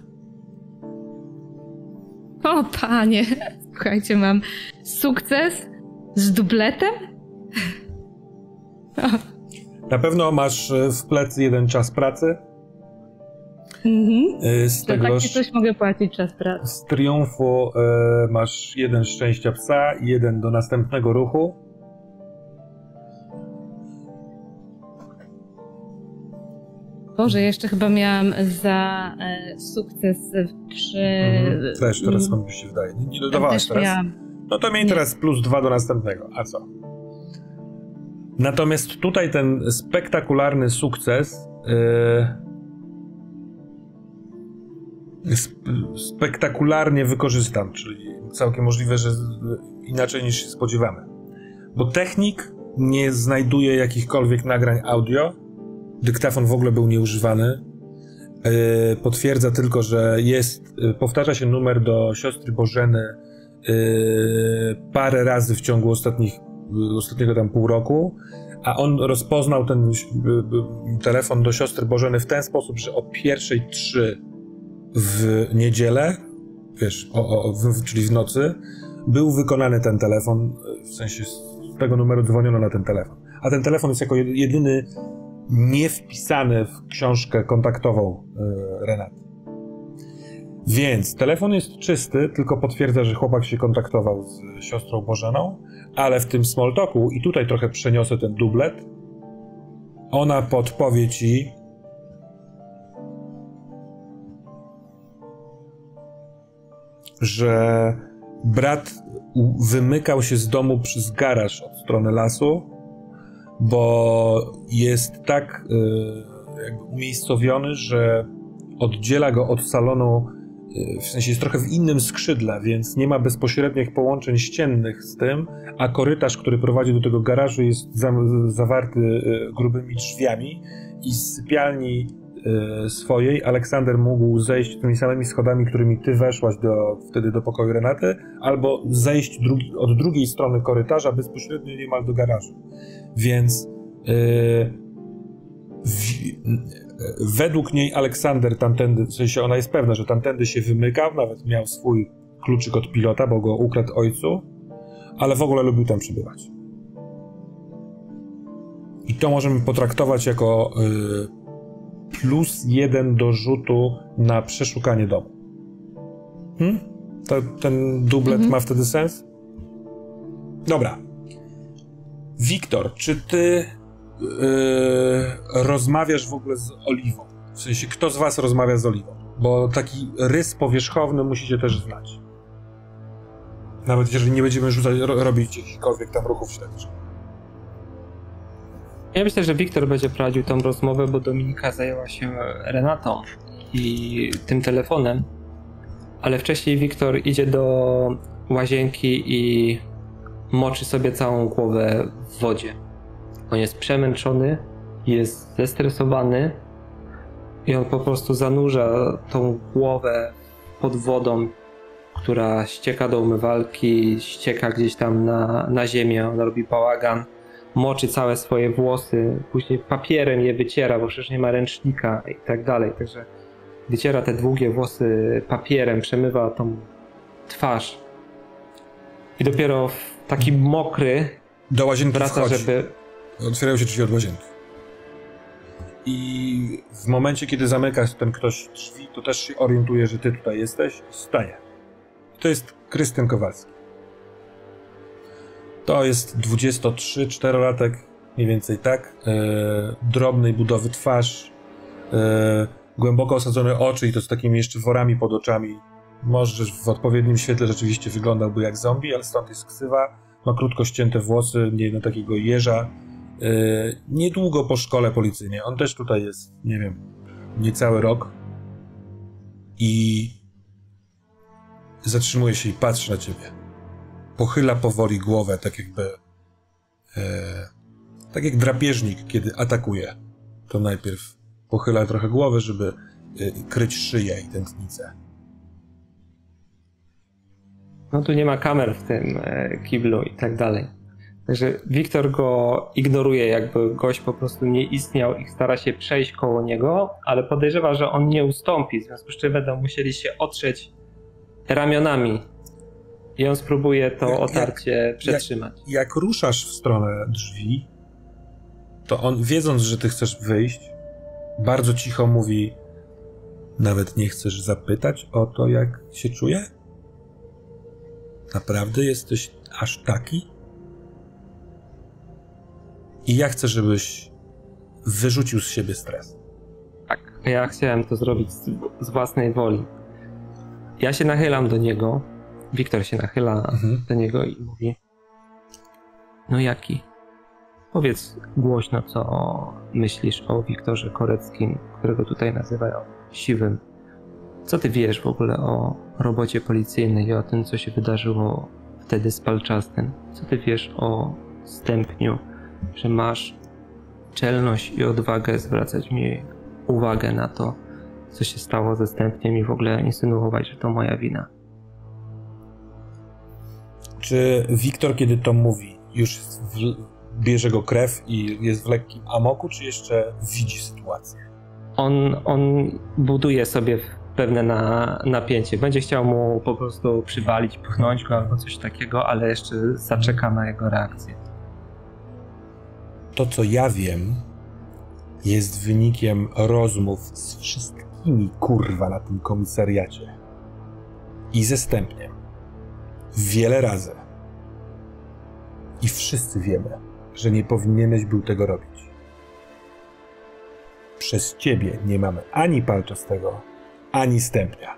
O panie! Słuchajcie, mam sukces z dubletem? O. Na pewno masz w plecy jeden czas pracy. Mhm. Z To tego takie coś mogę płacić czas pracy. z triumfu e, masz jeden szczęścia psa i jeden do następnego ruchu. Boże, jeszcze chyba miałam za e, sukces przy... Mhm. Też teraz mm. mi się wydaje. Nie, nie dodawałaś teraz? Miałam. No to miej nie. teraz plus dwa do następnego. A co? Natomiast tutaj ten spektakularny sukces yy, sp spektakularnie wykorzystam, czyli całkiem możliwe, że inaczej niż się spodziewamy. Bo technik nie znajduje jakichkolwiek nagrań audio, dyktafon w ogóle był nieużywany, yy, potwierdza tylko, że jest, yy, powtarza się numer do siostry Bożeny yy, parę razy w ciągu ostatnich, yy, ostatniego tam pół roku, a on rozpoznał ten telefon do siostry Bożeny w ten sposób, że o pierwszej trzy w niedzielę, wiesz, o, o, w, czyli w nocy, był wykonany ten telefon, w sensie z tego numeru dzwoniono na ten telefon. A ten telefon jest jako jedyny nie wpisany w książkę kontaktową yy, Renaty. Więc telefon jest czysty, tylko potwierdza, że chłopak się kontaktował z siostrą Bożeną, ale w tym small talku, i tutaj trochę przeniosę ten dublet, ona podpowie ci, że brat wymykał się z domu przez garaż od strony lasu, bo jest tak y, jakby umiejscowiony, że oddziela go od salonu, y, w sensie jest trochę w innym skrzydle, więc nie ma bezpośrednich połączeń ściennych z tym, a korytarz, który prowadzi do tego garażu, jest za, zawarty y, grubymi drzwiami i z sypialni y, swojej Aleksander mógł zejść tymi samymi schodami, którymi ty weszłaś do, wtedy do pokoju Renaty, albo zejść drugi, od drugiej strony korytarza bezpośrednio niemal do garażu. Więc yy, w, yy, według niej Aleksander tamtędy, w sensie ona jest pewna, że tamtędy się wymykał, nawet miał swój kluczyk od pilota, bo go ukradł ojcu, ale w ogóle lubił tam przebywać. I to możemy potraktować jako yy, plus jeden do rzutu na przeszukanie domu. Hmm? To, ten dublet mhm. ma wtedy sens? Dobra. Wiktor, czy ty yy, rozmawiasz w ogóle z Oliwą? W sensie, kto z was rozmawia z Oliwą? Bo taki rys powierzchowny musicie też znać. Nawet jeżeli nie będziemy rzucać, ro, robić jakichkolwiek tam ruchów śledczych. Ja myślę, że Wiktor będzie prowadził tą rozmowę, bo Dominika zajęła się Renatą i tym telefonem. Ale wcześniej Wiktor idzie do łazienki i moczy sobie całą głowę w wodzie. On jest przemęczony, jest zestresowany i on po prostu zanurza tą głowę pod wodą, która ścieka do umywalki, ścieka gdzieś tam na, na ziemię, on robi bałagan, moczy całe swoje włosy, później papierem je wyciera, bo przecież nie ma ręcznika i tak dalej, także wyciera te długie włosy papierem, przemywa tą twarz i dopiero taki mokry do łazienki wraca, wchodzi. żeby... Otwierają się drzwi od łazienki. I w momencie, kiedy zamyka ten ktoś drzwi, to też się orientuje, że ty tutaj jesteś i staje. To jest Krystian Kowalski. To jest dwudziesto trzy czterolatek, mniej więcej tak. E, drobnej budowy twarz, e, głęboko osadzone oczy i to z takimi jeszcze worami pod oczami. Może w odpowiednim świetle rzeczywiście wyglądałby jak zombie, ale stąd jest ksywa. Ma krótko ścięte włosy, nie no takiego jeża. Yy, niedługo po szkole policyjnej. On też tutaj jest, nie wiem, niecały rok. I zatrzymuje się i patrzy na ciebie. Pochyla powoli głowę, tak jakby... Yy, tak jak drapieżnik, kiedy atakuje. To najpierw pochyla trochę głowę, żeby yy, kryć szyję i tętnicę. no tu nie ma kamer w tym kiblu i tak dalej. Także Wiktor go ignoruje, jakby gość po prostu nie istniał i stara się przejść koło niego, ale podejrzewa, że on nie ustąpi, w związku z czym będą musieli się otrzeć ramionami i on spróbuje to jak, otarcie jak, przetrzymać. Jak, jak ruszasz w stronę drzwi, to on, wiedząc, że ty chcesz wyjść, bardzo cicho mówi: nawet nie chcesz zapytać o to, jak się czuje? Naprawdę jesteś aż taki? I ja chcę, żebyś wyrzucił z siebie stres. Tak, ja chciałem to zrobić z, z własnej woli. Ja się nachylam do niego, Wiktor się nachyla mhm. do niego i mówi: no jaki? Powiedz głośno, co myślisz o Wiktorze Koreckim, którego tutaj nazywają Siwym. Co ty wiesz w ogóle o robocie policyjnej i o tym, co się wydarzyło wtedy z Palczastym? Co ty wiesz o Stępniu? Że masz czelność i odwagę zwracać mi uwagę na to, co się stało ze Stępniem i w ogóle insynuować, że to moja wina. Czy Wiktor, kiedy to mówi, już w, bierze go krew i jest w lekkim amoku, czy jeszcze widzi sytuację? On, on buduje sobie pewne na, napięcie. Będzie chciał mu po prostu przywalić, pchnąć go albo coś takiego, ale jeszcze zaczeka na jego reakcję. To, co ja wiem, jest wynikiem rozmów z wszystkimi, kurwa, na tym komisariacie. I ze Stępniem. Wiele razy. I wszyscy wiemy, że nie powinieneś był tego robić. Przez ciebie nie mamy ani Palczastego, ani Stępnia.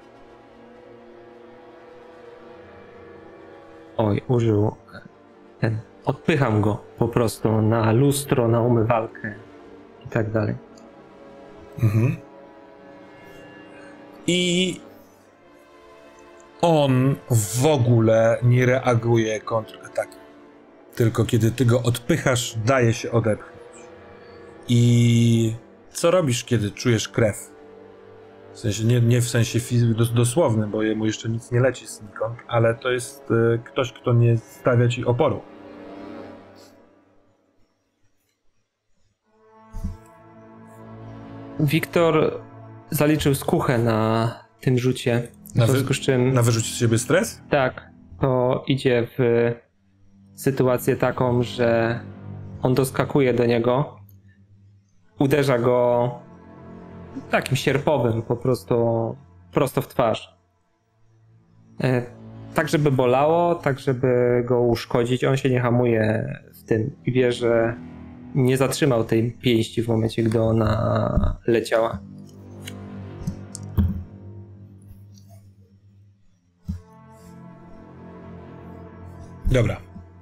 Oj, użył ten... Odpycham go po prostu na lustro, na umywalkę i tak dalej. Mhm. I on w ogóle nie reaguje kontratakiem. Tylko kiedy ty go odpychasz, daje się odepchnąć. I co robisz, kiedy czujesz krew? W sensie, nie, nie w sensie fizy- dosłownym, bo jemu jeszcze nic nie leci znikąd, ale to jest y, ktoś, kto nie stawia ci oporu. Wiktor zaliczył skuchę na tym rzucie. Na, w związku z czym, na wyrzucie z siebie stres? Tak, to idzie w sytuację taką, że on doskakuje do niego, uderza go takim sierpowym po prostu prosto w twarz. Tak, żeby bolało, tak, żeby go uszkodzić. On się nie hamuje w tym i wie, że nie zatrzymał tej pięści w momencie, gdy ona leciała. Dobra.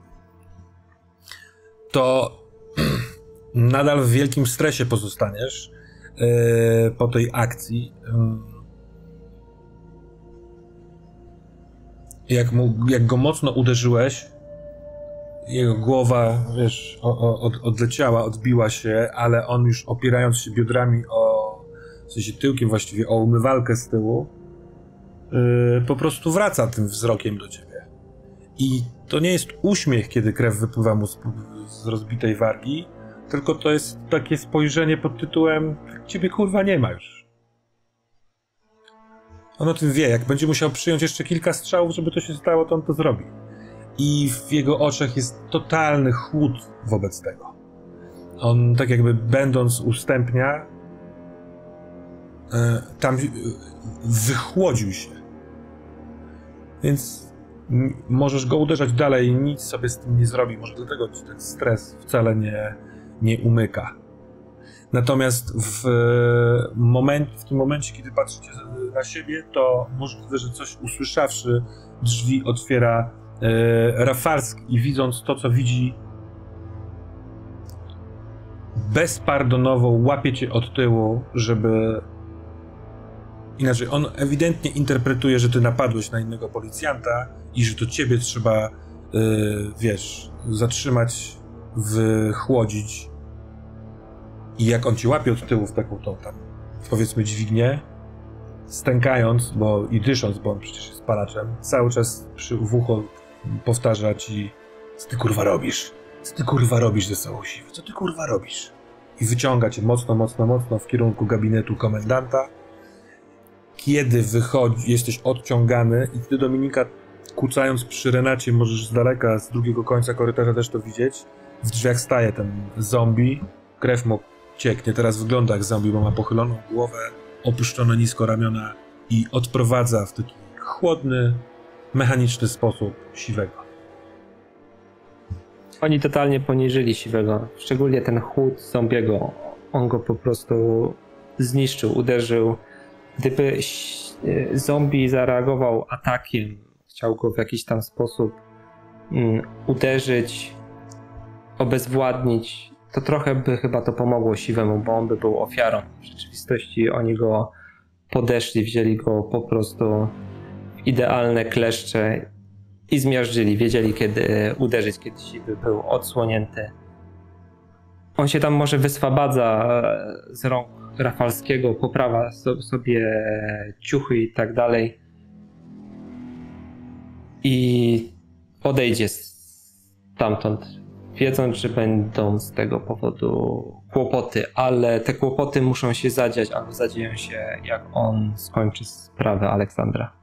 To nadal w wielkim stresie pozostaniesz yy, po tej akcji. Yy, jak, mu, jak go mocno uderzyłeś, jego głowa, wiesz, o, o, od, odleciała, odbiła się, ale on już opierając się biodrami o, w sensie tyłkiem właściwie, o umywalkę z tyłu, yy, po prostu wraca tym wzrokiem do ciebie. I to nie jest uśmiech, kiedy krew wypływa mu z, z rozbitej wargi, tylko to jest takie spojrzenie pod tytułem: ciebie kurwa nie ma już. On o tym wie, jak będzie musiał przyjąć jeszcze kilka strzałów, żeby to się stało, to on to zrobi. I w jego oczach jest totalny chłód wobec tego. On tak jakby będąc u Stępnia, tam wychłodził się. Więc możesz go uderzać dalej i nic sobie z tym nie zrobi. Może dlatego ci ten stres wcale nie, nie umyka. Natomiast w, moment, w tym momencie, kiedy patrzycie na siebie, to możliwe, że coś usłyszawszy, drzwi otwiera e, Rafalski i widząc to, co widzi, bezpardonowo łapie cię od tyłu, żeby... Inaczej, on ewidentnie interpretuje, że ty napadłeś na innego policjanta i że to ciebie trzeba, yy, wiesz, zatrzymać, wychłodzić. I jak on ci łapie od tyłu w taką tą tam, powiedzmy, dźwignię, stękając, bo i dysząc, bo on przecież jest palaczem, cały czas przy w ucho powtarza ci: co ty kurwa robisz? Co ty kurwa robisz ze sobą siwy? Co ty kurwa robisz? I wyciąga cię mocno, mocno, mocno w kierunku gabinetu komendanta. Kiedy wychodzi, jesteś odciągany i ty, Dominika, kucając przy Renacie, możesz z daleka, z drugiego końca korytarza też to widzieć. W drzwiach staje ten zombie, krew mu cieknie, teraz wygląda jak zombie, bo ma pochyloną głowę, opuszczone nisko ramiona i odprowadza w taki chłodny, mechaniczny sposób Siwego. Oni totalnie poniżyli Siwego, szczególnie ten chłód zombiego. On go po prostu zniszczył, uderzył. Gdyby zombie zareagował atakiem, chciał go w jakiś tam sposób mm, uderzyć, obezwładnić, to trochę by chyba to pomogło Siwemu, bo on by był ofiarą. W rzeczywistości oni go podeszli, wzięli go po prostu w idealne kleszcze i zmiażdżyli. Wiedzieli, kiedy uderzyć, kiedy Siwy był odsłonięty. On się tam może wyswabadza z rąk Rafalskiego, poprawa sobie ciuchy i tak dalej. I odejdzie stamtąd, wiedząc, że będą z tego powodu kłopoty, ale te kłopoty muszą się zadziać, albo zadzieją się, jak on skończy sprawę Aleksandra.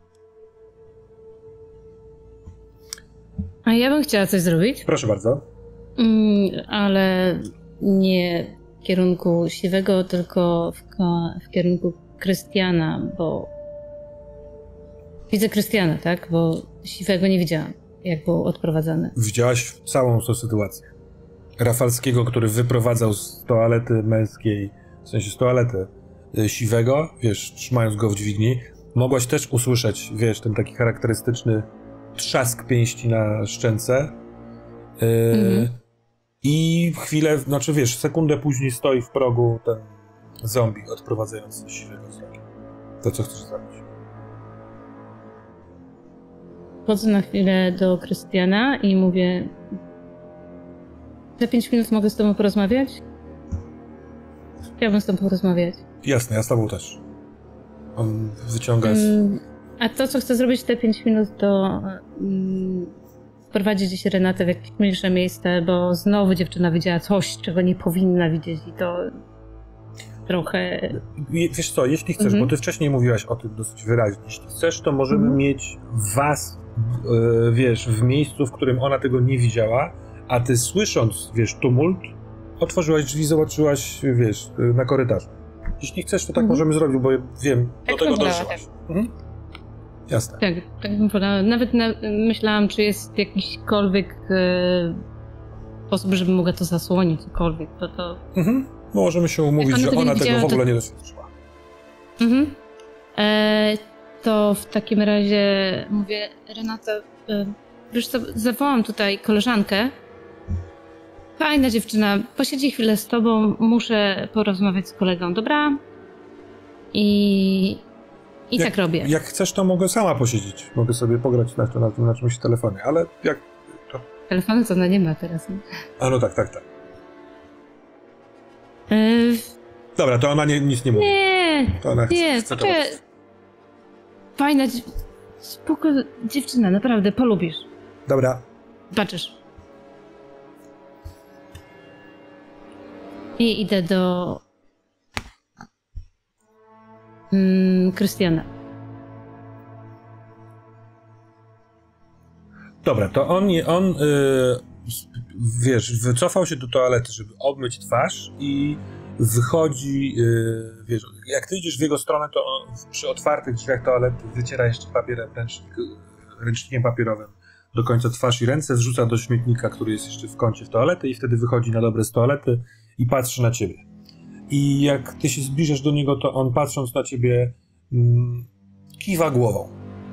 A ja bym chciała coś zrobić. Proszę bardzo. Mm, ale nie w kierunku Siwego, tylko w, w kierunku Krystiana, bo widzę Krystiana, tak? Bo Siwego nie widziałam, jak był odprowadzany. Widziałaś całą tą sytuację. Rafalskiego, który wyprowadzał z toalety męskiej, w sensie z toalety Siwego, wiesz, trzymając go w dźwigni, mogłaś też usłyszeć, wiesz, ten taki charakterystyczny trzask pięści na szczęce. Yy, mm-hmm. I chwilę, znaczy wiesz, sekundę później stoi w progu ten zombie odprowadzający Siwego wzrokiem. To co chcesz zrobić? Chodzę na chwilę do Krystiana i mówię: za pięć minut mogę z tobą porozmawiać? Chciałbym z tobą porozmawiać. Jasne, ja z tobą też. On wyciąga... Z... Mm, a to, co chcę zrobić te pięć minut, to mm, wprowadzić dziś Renatę w jakieś mniejsze miejsce, bo znowu dziewczyna widziała coś, czego nie powinna widzieć i to trochę... Wiesz co, jeśli chcesz, mm-hmm. bo ty wcześniej mówiłaś o tym dosyć wyraźnie, jeśli chcesz, to możemy mm-hmm. mieć was, yy, wiesz, w miejscu, w którym ona tego nie widziała, a ty słysząc, wiesz, tumult, otworzyłaś drzwi, zobaczyłaś, wiesz, na korytarzu. Jeśli chcesz, to tak mm-hmm. możemy zrobić, bo wiem, tak do tego wolała, dążyłaś. tak. Mhm. Jasne. Tak, tak bym podała. Nawet na, myślałam, czy jest jakiśkolwiek e, sposób, żeby mogła to zasłonić, cokolwiek, bo to... Mhm. Możemy się umówić, że ona tego w ogóle to... nie doświadczyła. Mhm. E, to w takim razie mówię: Renata, e, wiesz co, zawołam tutaj koleżankę. Fajna dziewczyna, posiedzi chwilę z tobą, muszę porozmawiać z kolegą, dobra? I, i jak, tak robię. Jak chcesz, to mogę sama posiedzieć. Mogę sobie pograć na, na, na czymś telefonie, ale jak... To... Telefonu to ona nie ma teraz. Nie? A no tak, tak, tak. Yy... Dobra, to ona nie, nic nie mówi. Nie, to ona nie, chce, chce fajna, spoko dziewczyna, naprawdę, polubisz. Dobra. Patrzysz. I idę do mm, Krystiana. Dobra, to on, on yy, wiesz, wycofał się do toalety, żeby obmyć twarz i wychodzi, yy, wiesz, jak ty idziesz w jego stronę, to on przy otwartych drzwiach toalety wyciera jeszcze papierem, ręcznik, ręcznikiem papierowym do końca twarz i ręce, wrzuca do śmietnika, który jest jeszcze w kącie w toalety i wtedy wychodzi na dobre z toalety i patrzy na ciebie. I jak ty się zbliżasz do niego, to on, patrząc na ciebie, mm, kiwa głową.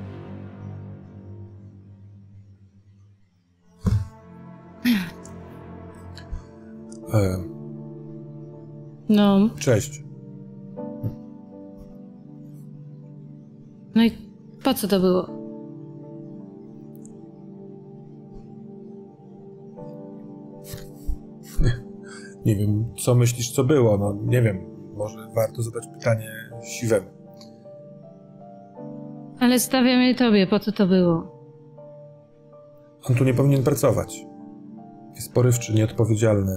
E, no. Cześć. No i po co to było? Nie wiem, co myślisz, co było. No, nie wiem, może warto zadać pytanie Siwemu. Ale stawiam je tobie, po co to było? On tu nie powinien pracować. Jest porywczy, nieodpowiedzialny.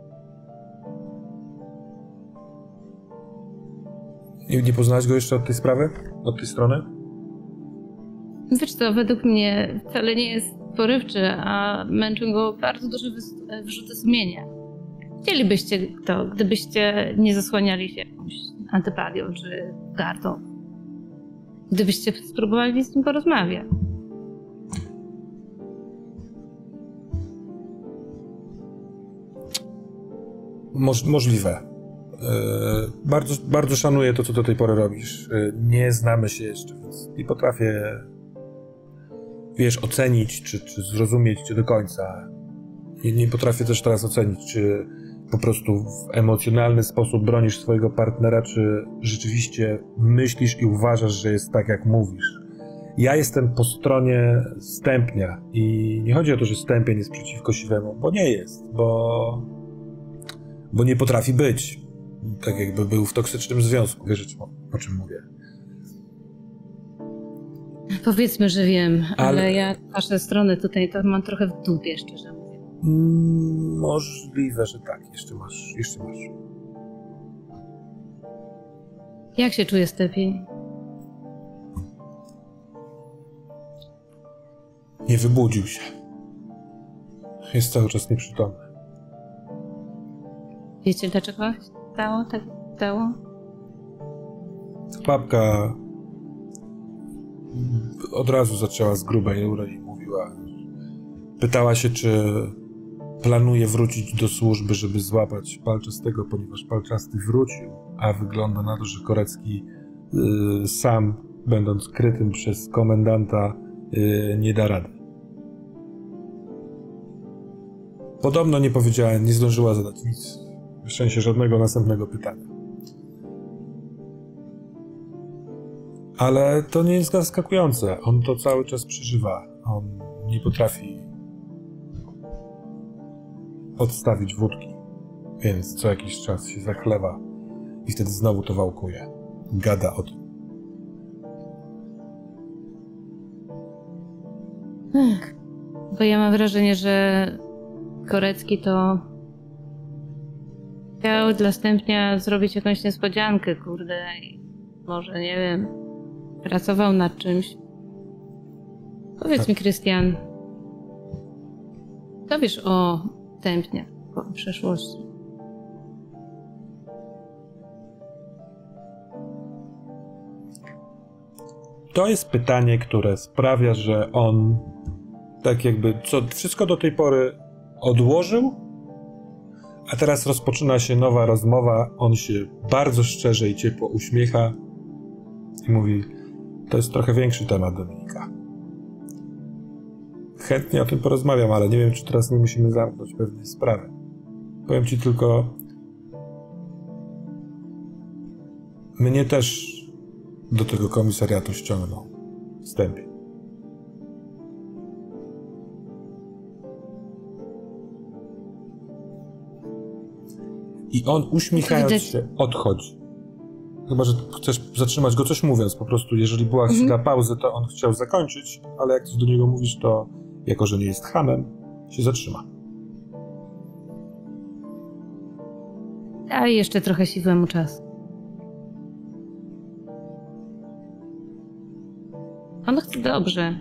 Nie, nie poznałeś go jeszcze od tej sprawy? Od tej strony? Wiesz co, według mnie wcale nie jest porywczy, a męczą go bardzo duże wys- wyrzuty sumienia. Chcielibyście to, gdybyście nie zasłaniali się jakąś antypatią czy gardą. Gdybyście spróbowali z nim porozmawiać. Moż, możliwe. Yy, bardzo, bardzo szanuję to, co do tej pory robisz. Yy, nie znamy się jeszcze, więc nie potrafię, wiesz, ocenić, czy, czy zrozumieć cię do końca. Nie, nie potrafię też teraz ocenić, czy po prostu w emocjonalny sposób bronisz swojego partnera, czy rzeczywiście myślisz i uważasz, że jest tak, jak mówisz. Ja jestem po stronie Stępnia i nie chodzi o to, że Stępień jest przeciwko Siwemu, bo nie jest, bo, bo nie potrafi być. Tak jakby był w toksycznym związku, wiesz o czym mówię. Powiedzmy, że wiem, ale, Ale- ja wasze strony tutaj to mam trochę w dupie, szczerze mówiąc. Mm, możliwe, że tak. Jeszcze masz, jeszcze masz. Jak się czuje Stępień? Nie wybudził się. Jest cały czas nieprzytomny. Wiecie, dlaczego stało tak stało? Babka od razu zaczęła z grubej rury i mówiła, pytała się, czy planuje wrócić do służby, żeby złapać Palczastego, ponieważ Palczasty wrócił, a wygląda na to, że Korecki y, sam, będąc krytym przez komendanta, y, nie da rady. Podobno nie powiedziała, nie zdążyła zadać nic, w sensie żadnego następnego pytania. Ale to nie jest zaskakujące. On to cały czas przeżywa. On nie potrafi odstawić wódki, więc co jakiś czas się zachlewa i wtedy znowu to wałkuje. Gada o tym. Ech, bo ja mam wrażenie, że Korecki to chciał dla Stępnia zrobić jakąś niespodziankę, kurde, i może, nie wiem, pracował nad czymś. Powiedz mi, Krystian, co wiesz o Stępnia po przeszłości? To jest pytanie, które sprawia, że on tak jakby co wszystko do tej pory odłożył, a teraz rozpoczyna się nowa rozmowa. On się bardzo szczerze i ciepło uśmiecha i mówi: to jest trochę większy temat, Dominika. Chętnie o tym porozmawiam, ale nie wiem, czy teraz nie musimy zamknąć pewnej sprawy. Powiem ci tylko, mnie też do tego komisariatu ściągnął Stępień. I on, uśmiechając Widać- się, odchodzi. Chyba że chcesz zatrzymać go coś mówiąc, po prostu jeżeli była Mhm. chwila pauzy, to on chciał zakończyć, ale jak coś do niego mówisz, to jako, że nie jest chamem, się zatrzyma. Daj jeszcze trochę Siwemu czas. On chce dobrze.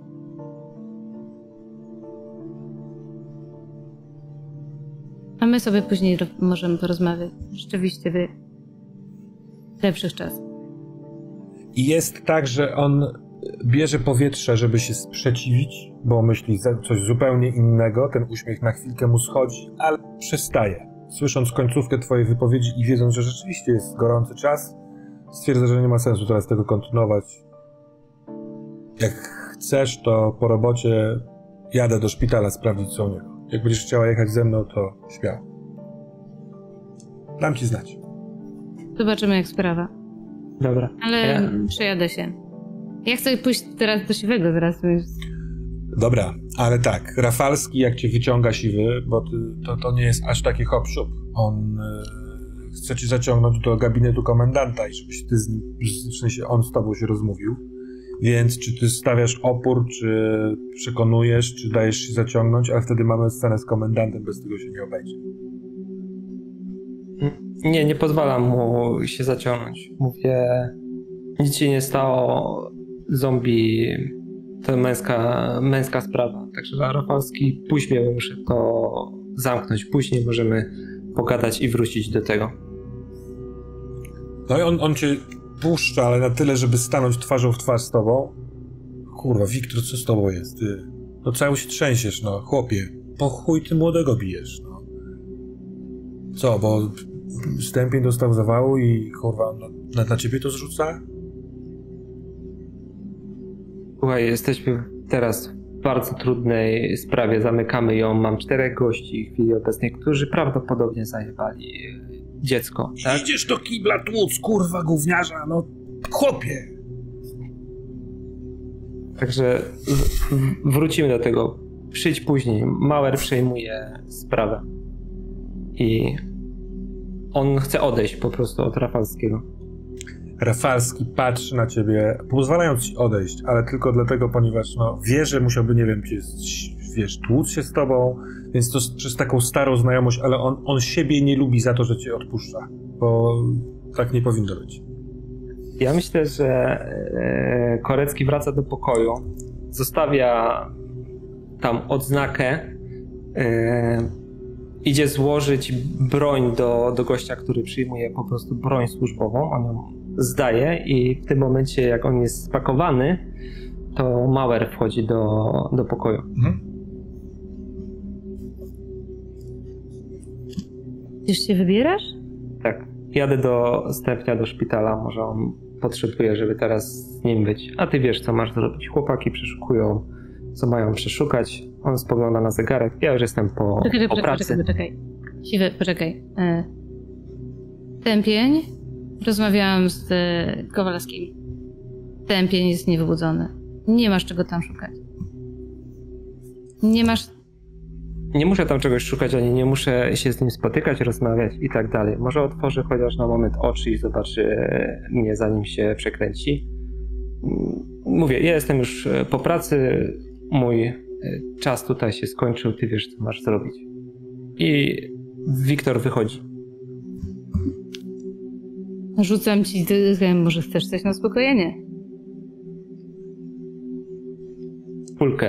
A my sobie później ro- możemy porozmawiać. Rzeczywiście wy... w lepszych czasach. I jest tak, że on bierze powietrze, żeby się sprzeciwić, bo myśli za- coś zupełnie innego, ten uśmiech na chwilkę mu schodzi, ale przestaje. Słysząc końcówkę twojej wypowiedzi i wiedząc, że rzeczywiście jest gorący czas, stwierdza, że nie ma sensu teraz tego kontynuować. Jak chcesz, to po robocie jadę do szpitala sprawdzić, co u niego. Jak będziesz chciała jechać ze mną, to śmiało. Dam ci znać. Zobaczymy, jak sprawa. Dobra. Ale Ja- przejadę się. Ja chcę pójść teraz do Siwego zaraz, więc... Dobra, ale tak, Rafalski jak cię wyciąga Siwy, bo ty, to, to nie jest aż taki hop-siup. On y, chce cię zaciągnąć do gabinetu komendanta i żebyś ty z nim, w sensie on z tobą się rozmówił. Więc czy ty stawiasz opór, czy przekonujesz, czy dajesz się zaciągnąć, ale wtedy mamy scenę z komendantem, bez tego się nie obejdzie. Nie, nie pozwalam mu się zaciągnąć. Mówię, nic się nie stało, zombie to męska, męska sprawa. Także Rafalski, później muszę to zamknąć. Później możemy pogadać i wrócić do tego. No i on, on cię puszcza, ale na tyle, żeby stanąć twarzą w twarz z tobą. Kurwa, Wiktor, co z tobą jest? Ty? No cały się trzęsiesz, no, chłopie. Po chuj ty młodego bijesz, no. Co, bo stępień dostał zawału i kurwa, no, na, na ciebie to zrzuca? Słuchaj, jesteśmy teraz w bardzo trudnej sprawie. Zamykamy ją. Mam czterech gości w chwili obecnej, którzy prawdopodobnie zajebali dziecko, tak? Idziesz do kibla tłuc, kurwa, gówniarza, no chłopie. Także w- w- wrócimy do tego. Przyjdź później. Mauer przejmuje sprawę. I on chce odejść po prostu od Rafalskiego. Rafalski patrzy na ciebie, pozwalając ci odejść, ale tylko dlatego, ponieważ no, wie, że musiałby, nie wiem, cię, wiesz, tłuc się z tobą, więc to przez taką starą znajomość, ale on, on siebie nie lubi za to, że cię odpuszcza, bo tak nie powinno być. Ja myślę, że e, Korecki wraca do pokoju, zostawia tam odznakę, e, idzie złożyć broń do, do gościa, który przyjmuje po prostu broń służbową, on ją zdaje i w tym momencie, jak on jest spakowany, to Mauer wchodzi do, do pokoju. Mhm. Już się wybierasz? Tak, jadę do Stępnia, do szpitala, może on potrzebuje, żeby teraz z nim być, a ty wiesz, co masz zrobić. Chłopaki przeszukują, co mają przeszukać, on spogląda na zegarek, ja już jestem po, Czekaj, po poczekaj, pracy. poczekaj, poczekaj. Siwy, poczekaj. E, Tępień. Rozmawiałam z e, Kowalskim. Tępień jest niewybudzony. Nie masz czego tam szukać. Nie masz... Nie muszę tam czegoś szukać, ani nie muszę się z nim spotykać, rozmawiać i tak dalej. Może otworzy chociaż na moment oczy i zobaczy mnie, zanim się przekręci. Mówię, ja jestem już po pracy, mój czas tutaj się skończył, ty wiesz, co masz zrobić. I Wiktor wychodzi. Rzucam ci dychem, może chcesz coś na uspokojenie? Kulkę.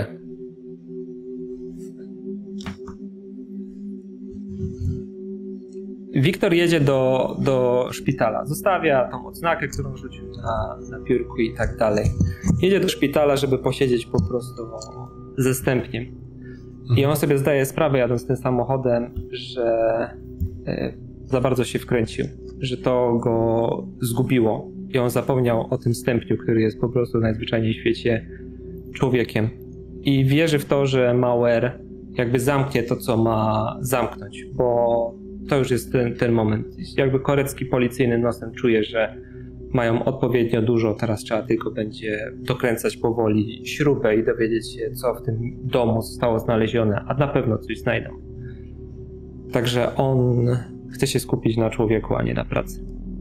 Wiktor jedzie do, do szpitala. Zostawia tą odznakę, którą rzucił na, na piórku i tak dalej. Jedzie do szpitala, żeby posiedzieć po prostu ze Stępniem. I on sobie zdaje sprawę, jadąc tym samochodem, że e, za bardzo się wkręcił. Że to go zgubiło. I on zapomniał o tym Stępniu, który jest po prostu najzwyczajniej w świecie człowiekiem. I wierzy w to, że Mauer jakby zamknie to, co ma zamknąć, bo to już jest ten, ten moment. Jakby Korecki policyjnym nosem czuje, że mają odpowiednio dużo, teraz trzeba tylko będzie dokręcać powoli śrubę i dowiedzieć się, co w tym domu zostało znalezione, a na pewno coś znajdą. Także on chce się skupić na człowieku, a nie na pracy.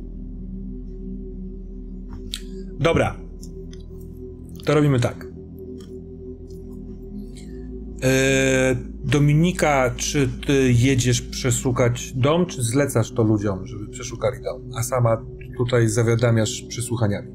Dobra. To robimy tak. Eee, Dominika, czy ty jedziesz przeszukać dom, czy zlecasz to ludziom, żeby przeszukali dom, a sama tutaj zawiadamiasz przesłuchaniami?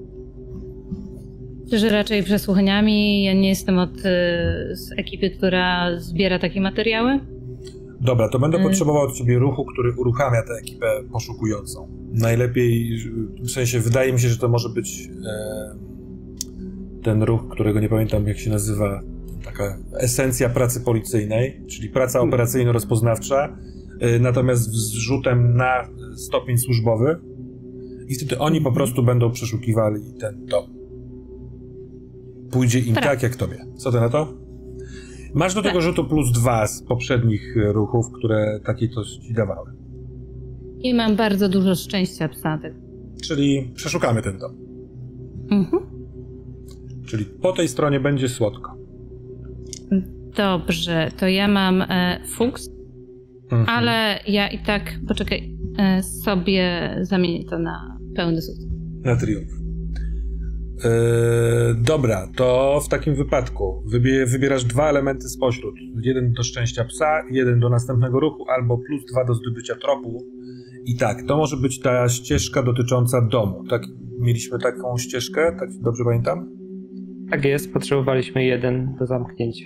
Że raczej przesłuchaniami. Ja nie jestem od z ekipy, która zbiera takie materiały. Dobra, to będę Hmm. potrzebował od ciebie ruchu, który uruchamia tę ekipę poszukującą. Najlepiej, w sensie wydaje mi się, że to może być e, ten ruch, którego nie pamiętam jak się nazywa, taka esencja pracy policyjnej, czyli praca operacyjno-rozpoznawcza, e, natomiast z rzutem na stopień służbowy i wtedy oni po prostu będą przeszukiwali ten dom. Pójdzie im Tak. tak jak tobie. Co ty na to? Masz do tego rzutu plus dwa z poprzednich ruchów, które takie coś ci dawały. I mam bardzo dużo szczęścia psatek. Czyli przeszukamy ten dom. Mhm. Czyli po tej stronie będzie słodko. Dobrze, to ja mam e, fuks, Mhm. ale ja i tak, poczekaj, e, sobie zamienię to na pełny sukces. Na triumf. Yy, dobra, to w takim wypadku wybie, wybierasz dwa elementy spośród. Jeden do szczęścia psa, jeden do następnego ruchu, albo plus dwa do zdobycia tropu. I tak, to może być ta ścieżka dotycząca domu. Tak, mieliśmy taką ścieżkę, tak dobrze pamiętam? Tak jest, potrzebowaliśmy jeden do zamknięcia.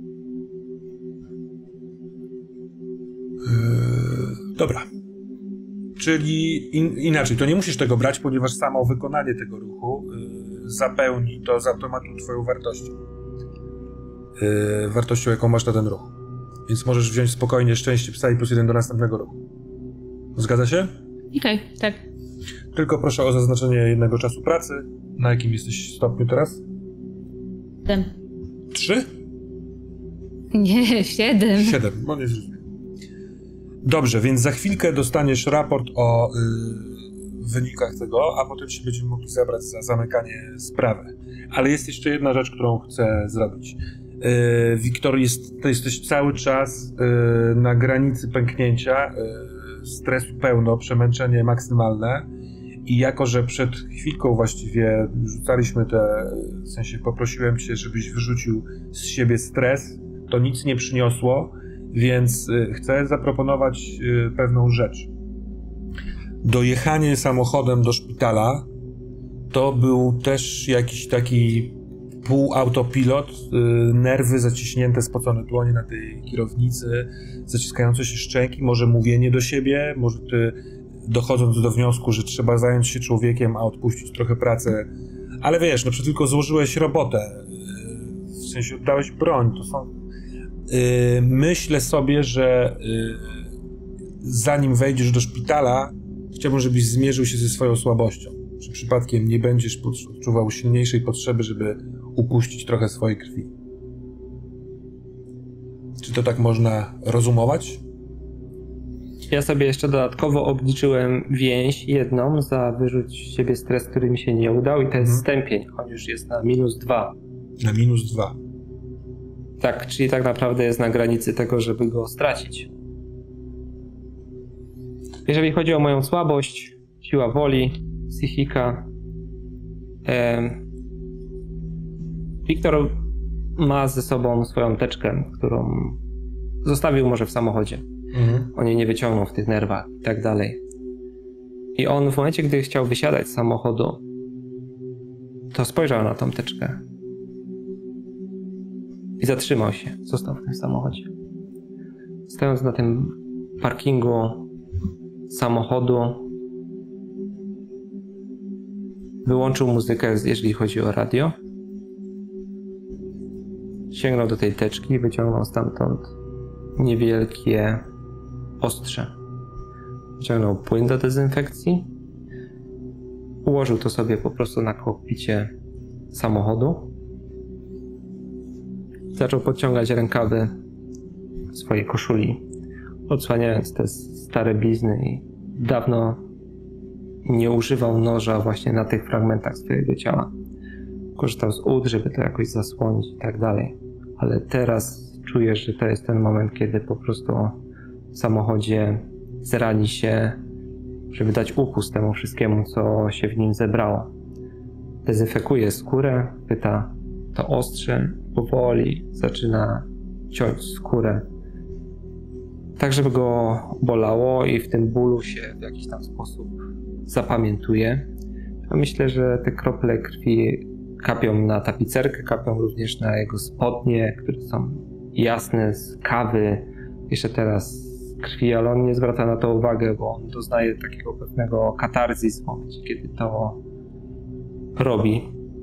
Yy, dobra. Czyli in, inaczej, to nie musisz tego brać, ponieważ samo wykonanie tego ruchu yy, zapełni to z automatu twoją wartością. Yy, wartością, jaką masz na ten ruch. Więc możesz wziąć spokojnie szczęście psa i plus jeden do następnego ruchu. Zgadza się? Okej, okay, tak. Tylko proszę o zaznaczenie jednego czasu pracy. Na jakim jesteś stopniu teraz? Siedem. Trzy? Nie, siedem. Siedem, no nie zrozumiałem. Dobrze, więc za chwilkę dostaniesz raport o y, wynikach tego, a potem się będziemy mogli zabrać za zamykanie sprawy. Ale jest jeszcze jedna rzecz, którą chcę zrobić. Y, Wiktor, jest, to jesteś cały czas y, na granicy pęknięcia, y, stresu pełno, przemęczenie maksymalne i jako, że przed chwilką właściwie rzucaliśmy te, w sensie poprosiłem cię, żebyś wyrzucił z siebie stres, to nic nie przyniosło. Więc chcę zaproponować pewną rzecz. Dojechanie samochodem do szpitala to był też jakiś taki półautopilot, nerwy zaciśnięte, spocone dłonie na tej kierownicy, zaciskające się szczęki, może mówienie do siebie, może ty dochodząc do wniosku, że trzeba zająć się człowiekiem, a odpuścić trochę pracę. Ale wiesz, no przecież tylko złożyłeś robotę, w sensie oddałeś broń, to są... Myślę sobie, że zanim wejdziesz do szpitala, chciałbym, żebyś zmierzył się ze swoją słabością. Czy przypadkiem nie będziesz odczuwał silniejszej potrzeby, żeby upuścić trochę swojej krwi. Czy to tak można rozumować? Ja sobie jeszcze dodatkowo obliczyłem więź jedną za wyrzuć z siebie stres, który mi się nie udał, i to jest mhm. stępień. On już jest na minus dwa. Na minus dwa. Tak, czyli tak naprawdę jest na granicy tego, żeby go stracić. Jeżeli chodzi o moją słabość, siła woli, psychika, e, Wiktor ma ze sobą swoją teczkę, którą zostawił może w samochodzie. Mhm. On jej nie wyciągnął w tych nerwach i tak dalej. I on w momencie, gdy chciał wysiadać z samochodu, to spojrzał na tą teczkę i zatrzymał się, został w tym samochodzie. Stojąc na tym parkingu samochodu, wyłączył muzykę, jeżeli chodzi o radio. Sięgnął do tej teczki i wyciągnął stamtąd niewielkie ostrze. Wyciągnął płyn do dezynfekcji. Ułożył to sobie po prostu na kokpicie samochodu. Zaczął podciągać rękawy swojej koszuli, odsłaniając te stare blizny, i dawno nie używał noża właśnie na tych fragmentach swojego ciała. Korzystał z ud, żeby to jakoś zasłonić i tak dalej. Ale teraz czuję, że to jest ten moment, kiedy po prostu w samochodzie zrani się, żeby dać upust temu wszystkiemu, co się w nim zebrało. Dezynfekuje skórę, pyta to ostrze, powoli zaczyna ciąć skórę, tak żeby go bolało i w tym bólu się w jakiś tam sposób zapamiętuje. A myślę, że te krople krwi kapią na tapicerkę, kapią również na jego spodnie, które są jasne z kawy, jeszcze teraz z krwi, ale on nie zwraca na to uwagę, bo on doznaje takiego pewnego katarzis w momencie, kiedy to robi.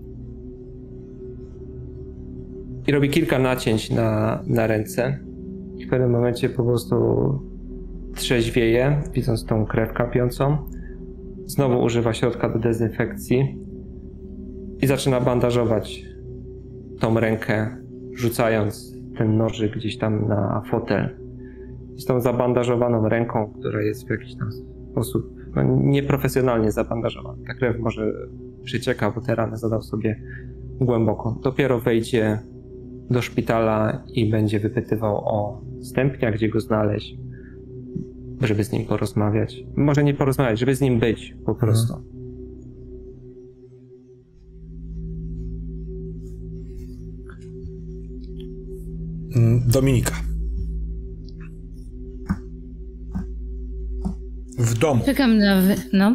I robi kilka nacięć na, na ręce i w pewnym momencie po prostu trzeźwieje, widząc tą krew kapiącą. Znowu używa środka do dezynfekcji i zaczyna bandażować tą rękę, rzucając ten nożyk gdzieś tam na fotel. Z tą zabandażowaną ręką, która jest w jakiś tam sposób no, nieprofesjonalnie zabandażowana. Ta krew może przecieka, bo te rany zadał sobie głęboko. Dopiero wejdzie do szpitala i będzie wypytywał o stępnia, gdzie go znaleźć, żeby z nim porozmawiać. Może nie porozmawiać, żeby z nim być po prostu. Dominika. W domu. Czekam na wy... no.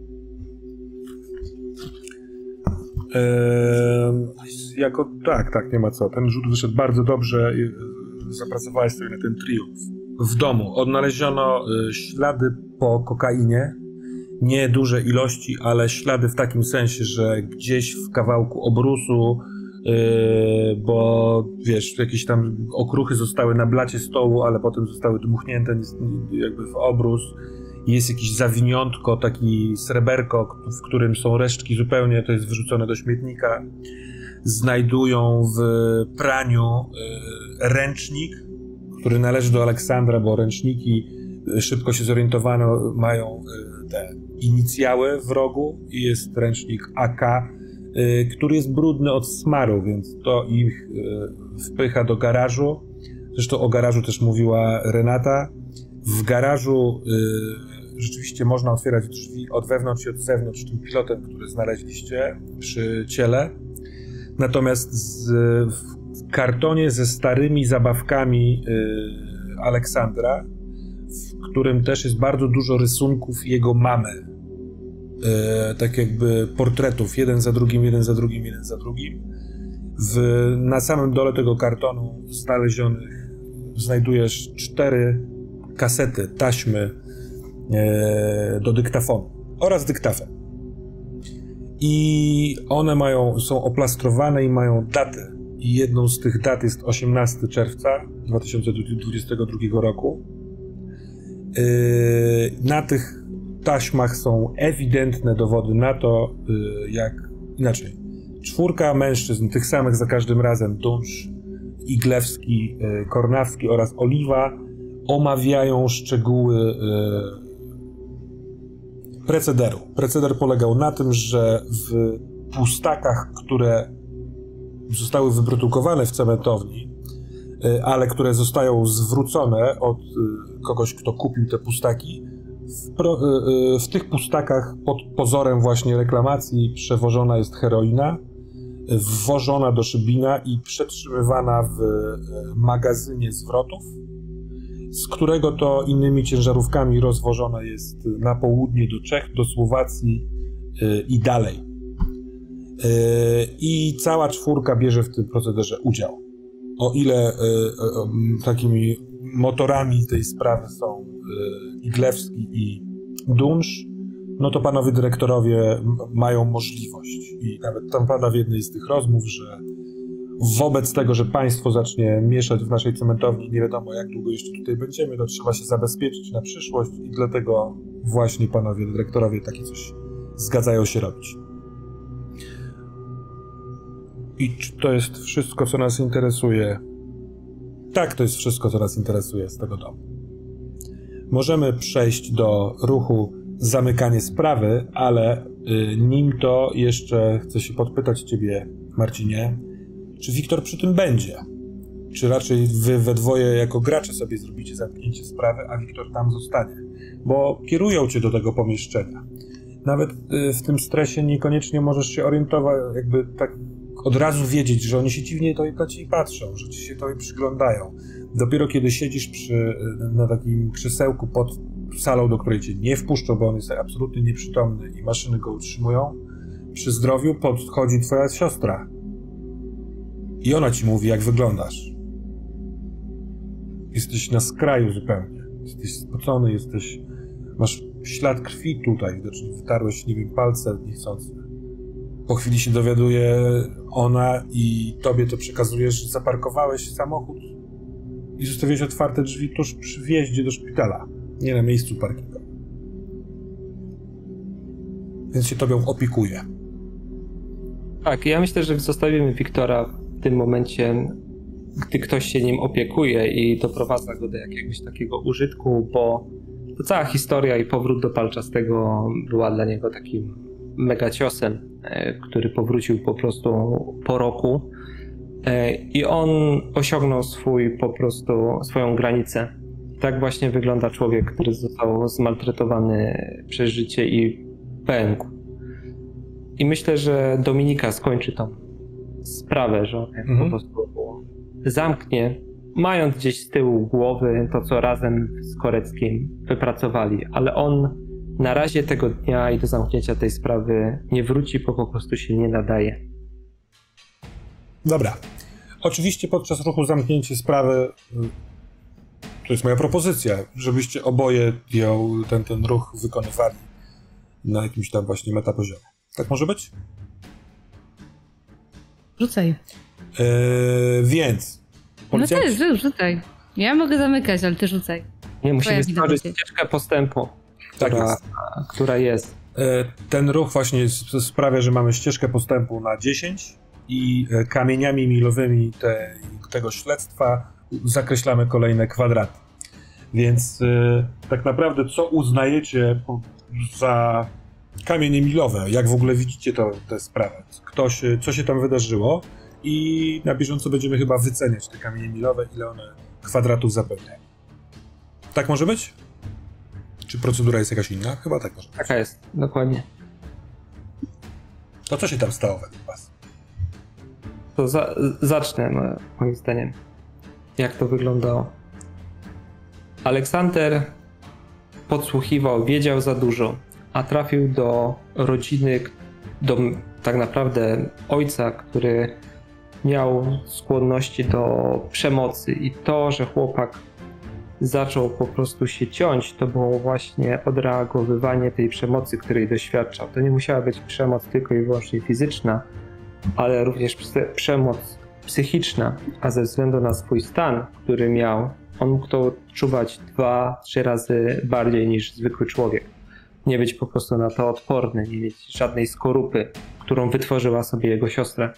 Eee, jako tak, tak, nie ma co. Ten rzut wyszedł bardzo dobrze. Zapracowałeś sobie na ten triumf. W domu odnaleziono y, ślady po kokainie. Nie duże ilości, ale ślady w takim sensie, że gdzieś w kawałku obrusu, yy, bo wiesz, jakieś tam okruchy zostały na blacie stołu, ale potem zostały dmuchnięte jakby w obrus. Jest jakieś zawiniątko, taki sreberko, w którym są resztki zupełnie, to jest wyrzucone do śmietnika. Znajdują w praniu yy, ręcznik, który należy do Aleksandra, bo ręczniki, yy, szybko się zorientowano, mają yy, te inicjały w rogu i jest ręcznik A K, y, który jest brudny od smaru, więc to ich y, wpycha do garażu. Zresztą o garażu też mówiła Renata. W garażu y, rzeczywiście można otwierać drzwi od wewnątrz i od zewnątrz tym pilotem, który znaleźliście przy ciele. Natomiast z, w kartonie ze starymi zabawkami y, Aleksandra, w którym też jest bardzo dużo rysunków jego mamy. E, tak jakby portretów, jeden za drugim, jeden za drugim, jeden za drugim. W, na samym dole tego kartonu znalezionych znajdujesz cztery kasety, taśmy e, do dyktafonu oraz dyktafon. I one mają, są oplastrowane i mają daty. I jedną z tych dat jest osiemnastego czerwca dwa tysiące dwudziestego drugiego roku. Na tych taśmach są ewidentne dowody na to, jak inaczej. Czwórka mężczyzn, tych samych za każdym razem, Dunsz, Iglewski, Kornawski oraz Oliwa, omawiają szczegóły precederu. Preceder polegał na tym, że w pustakach, które zostały wyprodukowane w cementowni, ale które zostają zwrócone od kogoś, kto kupił te pustaki, w, pro, w tych pustakach pod pozorem właśnie reklamacji przewożona jest heroina, wwożona do Szybina i przetrzymywana w magazynie zwrotów, z którego to innymi ciężarówkami rozwożona jest na południe do Czech, do Słowacji i dalej. I cała czwórka bierze w tym procederze udział. O ile y, y, takimi motorami tej sprawy są y, Iglewski i Dunsz, no to panowie dyrektorowie mają możliwość i nawet tam pada w jednej z tych rozmów, że wobec tego, że państwo zacznie mieszać w naszej cementowni, nie wiadomo jak długo jeszcze tutaj będziemy, to trzeba się zabezpieczyć na przyszłość i dlatego właśnie panowie dyrektorowie takie coś zgadzają się robić. I czy to jest wszystko, co nas interesuje? Tak, to jest wszystko, co nas interesuje z tego domu. Możemy przejść do ruchu zamykanie sprawy, ale y, nim to jeszcze chcę się podpytać ciebie, Marcinie, czy Wiktor przy tym będzie? Czy raczej wy we dwoje jako gracze sobie zrobicie zamknięcie sprawy, a Wiktor tam zostanie? Bo kierują cię do tego pomieszczenia. Nawet y, w tym stresie niekoniecznie możesz się orientować, jakby tak od razu wiedzieć, że oni się dziwnie to na ciebie patrzą, że ci się to przyglądają. Dopiero kiedy siedzisz przy, na takim krzesełku pod salą, do której cię nie wpuszczą, bo on jest absolutnie nieprzytomny i maszyny go utrzymują, przy zdrowiu podchodzi twoja siostra. I ona ci mówi, jak wyglądasz. Jesteś na skraju zupełnie. Jesteś spocony, jesteś... Masz ślad krwi tutaj, widocznie wytarłeś, nie wiem, palce niechcący. Po chwili się dowiaduje ona i tobie to przekazujesz, że zaparkowałeś samochód i zostawiłeś otwarte drzwi tuż przy wjeździe do szpitala, nie na miejscu parkingowym. Więc się tobą opiekuje. Tak, ja myślę, że zostawimy Wiktora w tym momencie, gdy ktoś się nim opiekuje i doprowadza go do jakiegoś takiego użytku, bo to cała historia i powrót do Palczastego była dla niego takim mega ciosem, który powrócił po prostu po roku i on osiągnął swój po prostu swoją granicę. Tak właśnie wygląda człowiek, który został zmaltretowany przez życie i pękł. I myślę, że Dominika skończy tą sprawę, że on mhm. po prostu zamknie, mając gdzieś z tyłu głowy to, co razem z Koreckim wypracowali, ale on na razie tego dnia i do zamknięcia tej sprawy nie wróci, bo po prostu się nie nadaje. Dobra. Oczywiście podczas ruchu zamknięcia sprawy, to jest moja propozycja, żebyście oboje ją, ten, ten ruch wykonywali na jakimś tam właśnie metapoziomie. Tak może być? Rzucaj. Yy, więc... No ty, rzuć, rzucaj. Ja mogę zamykać, ale ty rzucaj. Nie, musimy stworzyć ścieżkę postępu, która, tak jest. która jest. Yy, ten ruch właśnie sprawia, że mamy ścieżkę postępu na dziesięć i kamieniami milowymi te, tego śledztwa zakreślamy kolejne kwadraty. Więc yy, tak naprawdę co uznajecie za kamienie milowe? Jak w ogóle widzicie to, tę sprawę? Ktoś, co się tam wydarzyło? I na bieżąco będziemy chyba wyceniać te kamienie milowe, ile one kwadratów zapełniają. Tak może być? Czy procedura jest jakaś inna? Chyba tak może być. Taka jest, dokładnie. To co się tam stało według was? To za, zacznę moim zdaniem. Jak to wyglądało? Aleksander podsłuchiwał, wiedział za dużo, a trafił do rodziny, do tak naprawdę ojca, który miał skłonności do przemocy i to, że chłopak zaczął po prostu się ciąć, to było właśnie odreagowywanie tej przemocy, której doświadczał. To nie musiała być przemoc tylko i wyłącznie fizyczna, ale również przemoc psychiczna, a ze względu na swój stan, który miał, on mógł to odczuwać dwa, trzy razy bardziej niż zwykły człowiek. Nie być po prostu na to odporny, nie mieć żadnej skorupy, którą wytworzyła sobie jego siostra.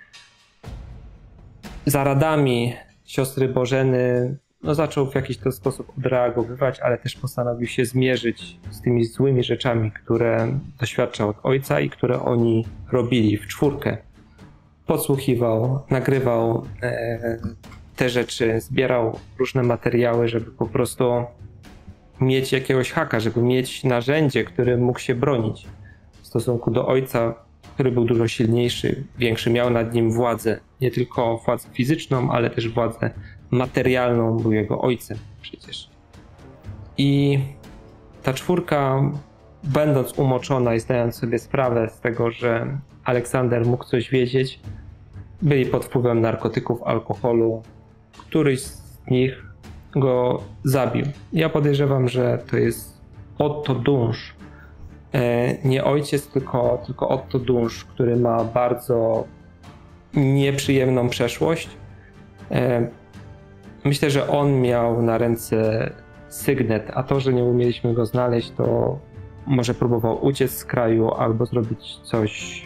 Za radami siostry Bożeny no, zaczął w jakiś to sposób odreagowywać, ale też postanowił się zmierzyć z tymi złymi rzeczami, które doświadczał od ojca i które oni robili w czwórkę. Podsłuchiwał, nagrywał e, te rzeczy, zbierał różne materiały, żeby po prostu mieć jakiegoś haka, żeby mieć narzędzie, którym mógł się bronić w stosunku do ojca, który był dużo silniejszy, większy, miał nad nim władzę, nie tylko władzę fizyczną, ale też władzę materialną, był jego ojcem przecież. I ta czwórka, będąc umoczona i zdając sobie sprawę z tego, że Aleksander mógł coś wiedzieć, byli pod wpływem narkotyków, alkoholu. Któryś z nich go zabił. Ja podejrzewam, że to jest Otto Dunsz. Nie ojciec, tylko, tylko Otto Dunsz, który ma bardzo nieprzyjemną przeszłość. Myślę, że on miał na ręce sygnet, a to, że nie umieliśmy go znaleźć, to może próbował uciec z kraju albo zrobić coś,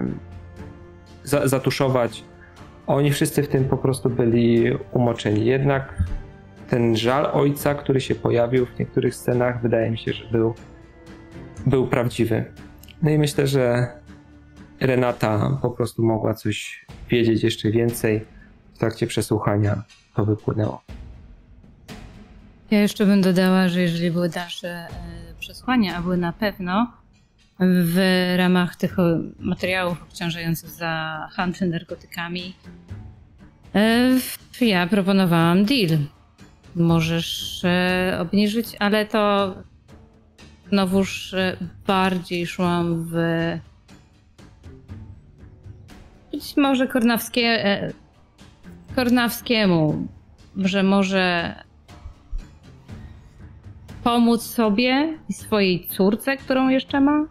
zatuszować. Oni wszyscy w tym po prostu byli umoczeni. Jednak ten żal ojca, który się pojawił w niektórych scenach, wydaje mi się, że był, był prawdziwy. No i myślę, że Renata po prostu mogła coś wiedzieć jeszcze więcej. W trakcie przesłuchania to wypłynęło. Ja jeszcze bym dodała, że jeżeli były dalsze przesłania, a były na pewno w ramach tych materiałów obciążających za handel narkotykami, ja proponowałam deal. Możesz obniżyć, ale to znowuż bardziej szłam w być może Kornawskie, Kornawskiemu, że może pomóc sobie i swojej córce, którą jeszcze ma.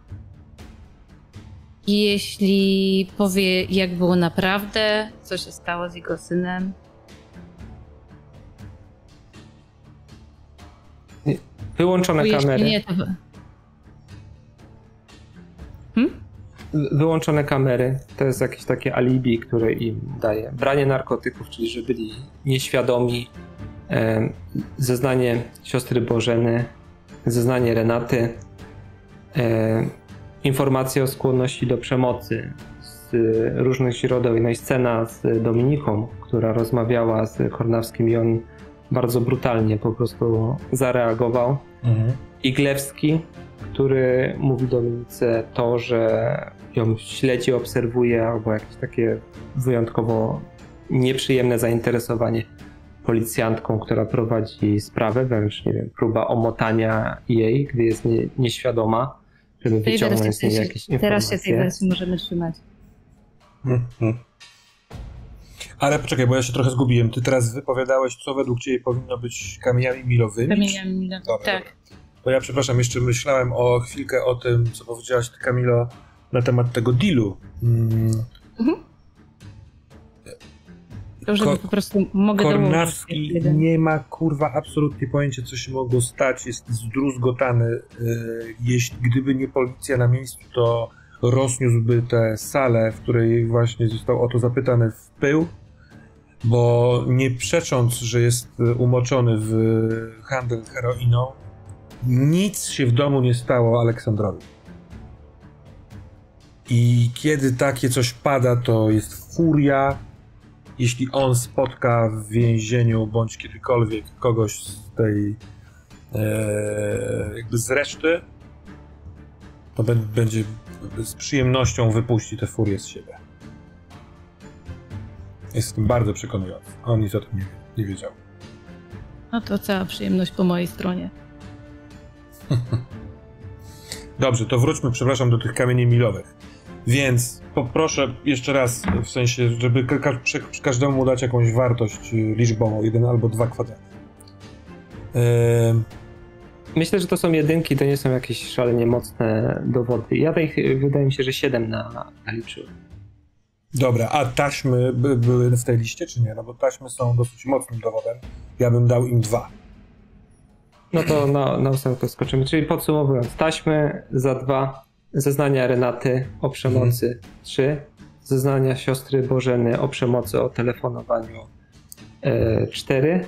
Jeśli powie, jak było naprawdę, co się stało z jego synem. Wyłączone Bo kamery. Nie, to... hmm? Wyłączone kamery to jest jakieś takie alibi, które im daje. Branie narkotyków, czyli że byli nieświadomi. E, zeznanie siostry Bożeny, zeznanie Renaty, e, informacje o skłonności do przemocy z różnych źródeł. No i scena z Dominiką, która rozmawiała z Kornawskim i on bardzo brutalnie po prostu zareagował. Mhm. Iglewski, który mówi Dominice to, że ją śledzi, obserwuje, albo jakieś takie wyjątkowo nieprzyjemne zainteresowanie policjantką, która prowadzi sprawę, wręcz, nie wiem, próba omotania jej, gdy jest nie, nieświadoma, żeby wyciągnąć z niej jakieś informacje. Teraz się tej wersji możemy trzymać. Hmm. Ale poczekaj, bo ja się trochę zgubiłem. Ty teraz wypowiadałeś, co według ciebie powinno być kamieniami milowymi? Kamieniami milowymi, dobra, tak. Dobra. To ja przepraszam, jeszcze myślałem o chwilkę o tym, co powiedziałaś ty, Kamilo, na temat tego dealu. Hmm. Mhm. To, żeby Ko- po prostu mogę Kornawski dołożyć. nie ma, kurwa, absolutnie pojęcia, co się mogło stać. Jest zdruzgotany. Yy, jeśli gdyby nie policja na miejscu, to rozniósłby tę salę, w której właśnie został o to zapytany, w pył, bo nie przecząc, że jest umoczony w handel heroiną, nic się w domu nie stało Aleksandrowi. I kiedy takie coś pada, to jest furia. Jeśli on spotka w więzieniu bądź kiedykolwiek kogoś z tej e, jakby z reszty, to b- będzie z przyjemnością wypuści tę furię z siebie. Jestem bardzo przekonujący. On nic o tym nie, nie wiedział. No to cała przyjemność po mojej stronie. Dobrze, to wróćmy, przepraszam, do tych kamieni milowych. Więc poproszę jeszcze raz, w sensie, żeby ka- ka- każdemu dać jakąś wartość liczbową, jeden albo dwa kwadraty. Yy... Myślę, że to są jedynki, to nie są jakieś szalenie mocne dowody. Ja tych, wydaje mi się, że siedem na, naliczyłem. Dobra, a taśmy by, były w tej liście, czy nie? No bo taśmy są dosyć mocnym dowodem. Ja bym dał im dwa. No to na, na ósemkę skoczymy. Czyli podsumowując, taśmy za dwa, zeznania Renaty o przemocy mhm. trzy, zeznania siostry Bożeny o przemocy, o telefonowaniu e, cztery,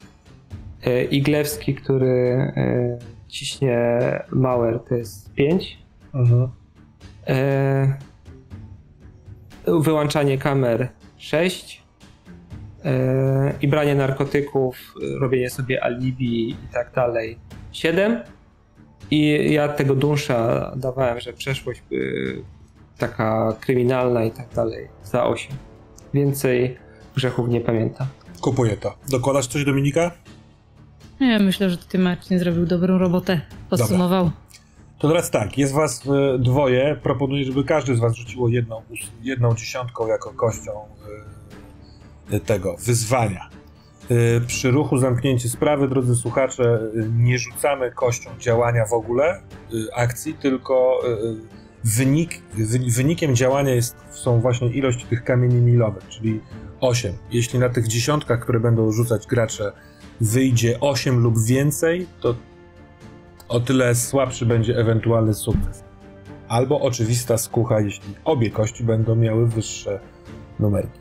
e, Iglewski, który e, ciśnie Mauer, to jest pięć, Mhm. e, wyłączanie kamer sześć e, i branie narkotyków, robienie sobie alibi i tak dalej siedem. I ja tego Dunsza dawałem, że przeszłość y, taka kryminalna i tak dalej za osiem. Więcej grzechów nie pamiętam. Kupuję to. Dokładasz coś, Dominika? Ja myślę, że ty, Marcin, zrobił dobrą robotę. Podsumował. Dobra. To teraz tak, jest was y, dwoje. Proponuję, żeby każdy z was rzuciło jedną, jedną dziesiątką jako kością y, tego wyzwania. Y, przy ruchu zamknięcie sprawy, drodzy słuchacze, y, nie rzucamy kością działania w ogóle, y, akcji, tylko y, wynik, wy, wynikiem działania jest, są właśnie ilość tych kamieni milowych, czyli osiem. Jeśli na tych dziesiątkach, które będą rzucać gracze, wyjdzie osiem lub więcej, to o tyle słabszy będzie ewentualny sukces. Albo oczywista skucha, jeśli obie kości będą miały wyższe numerki.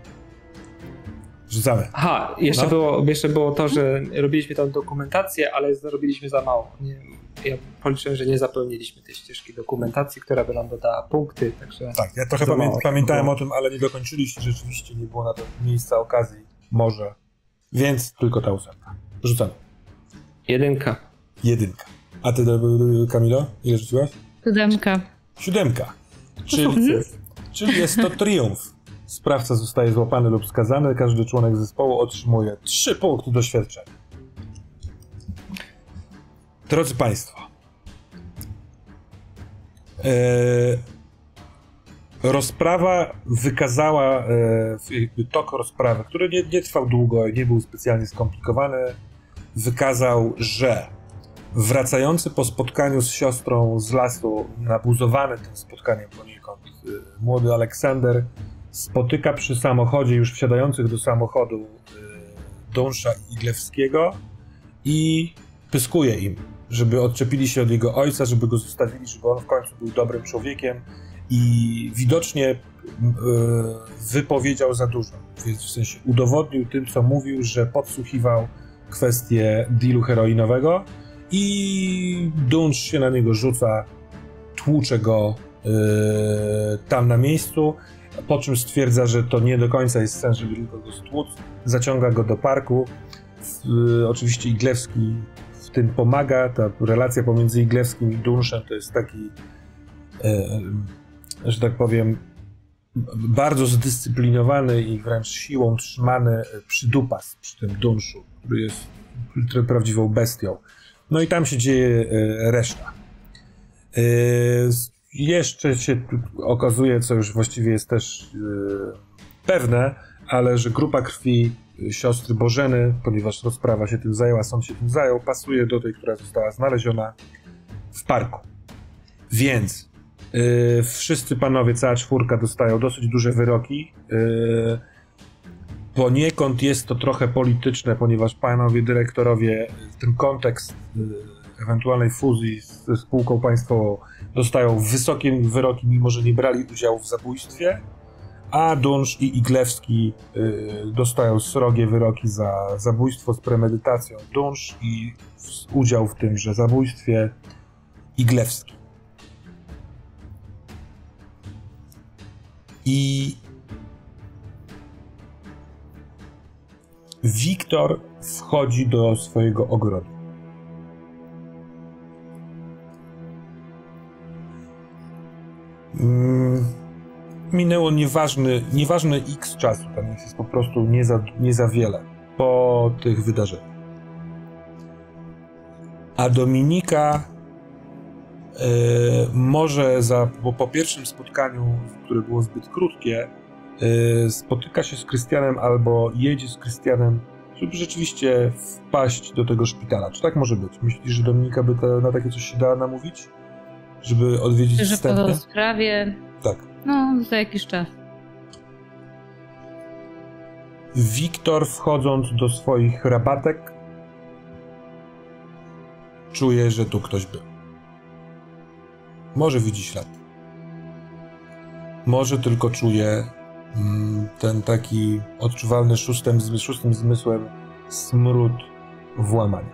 Rzucamy. Aha, jeszcze, no. było, jeszcze było to, że robiliśmy tam dokumentację, ale zrobiliśmy za mało. Nie, ja policzyłem, że nie zapełniliśmy tej ścieżki dokumentacji, która by nam dodała punkty, także... Tak, ja trochę pamię pamiętałem o tym, ale nie dokończyliście, rzeczywiście nie było na to miejsca, okazji, może. Więc tylko ta ósemka. Rzucamy. Jedynka. Jedynka. A ty, Kamilo, ile rzuciłaś? Siódemka. Siódemka. Czyli, czyli jest to triumf. Sprawca zostaje złapany lub skazany, każdy członek zespołu otrzymuje trzy punkty doświadczenia. Drodzy Państwo, e, rozprawa wykazała, e, jakby tok rozprawy, który nie, nie trwał długo i nie był specjalnie skomplikowany, wykazał, że wracający po spotkaniu z siostrą z lasu, nabuzowany tym spotkaniem poniekąd, e, młody Aleksander spotyka przy samochodzie, już wsiadających do samochodu, y, Dunsza i Iglewskiego i pyskuje im, żeby odczepili się od jego ojca, żeby go zostawili, żeby on w końcu był dobrym człowiekiem i widocznie y, wypowiedział za dużo, więc w sensie udowodnił tym, co mówił, że podsłuchiwał kwestię dealu heroinowego i Dunsz się na niego rzuca, tłucze go y, tam na miejscu, po czym stwierdza, że to nie do końca jest sens, żeby tylko go stłuc, zaciąga go do parku. Y, oczywiście Iglewski w tym pomaga, ta relacja pomiędzy Iglewskim i Dunszem to jest taki, y, że tak powiem, bardzo zdyscyplinowany i wręcz siłą trzymany przydupas przy tym Dunszu, który jest prawdziwą bestią. No i tam się dzieje reszta. Jeszcze się okazuje, co już właściwie jest też pewne, ale że grupa krwi siostry Bożeny, ponieważ rozprawa się tym zajęła, sąd się tym zajął, pasuje do tej, która została znaleziona w parku. Więc yy, wszyscy panowie, cała czwórka dostają dosyć duże wyroki. Yy, poniekąd jest to trochę polityczne, ponieważ panowie dyrektorowie, ten kontekst yy, ewentualnej fuzji ze spółką państwową dostają wysokie wyroki, mimo że nie brali udziału w zabójstwie, a Dunsz i Iglewski yy, dostają srogie wyroki za zabójstwo z premedytacją Dunsz i w, udział w tymże zabójstwie Iglewski. I Wiktor wchodzi do swojego ogrodu. Mm, minęło nieważny, nieważne x czasu, tam jest po prostu nie za, nie za wiele po tych wydarzeniach. A Dominika yy, może za, bo po pierwszym spotkaniu, które było zbyt krótkie, yy, spotyka się z Krystianem albo jedzie z Krystianem, żeby rzeczywiście wpaść do tego szpitala. Czy tak może być? Myślisz, że Dominika by to, na takie coś się dała namówić? Żeby odwiedzić że wstępnie? po sprawie... Tak. No, za jakiś czas. Wiktor, wchodząc do swoich rabatek, czuje, że tu ktoś był. Może widzi ślad. Może tylko czuje mm, ten taki odczuwalny szóstym, szóstym zmysłem smród włamania.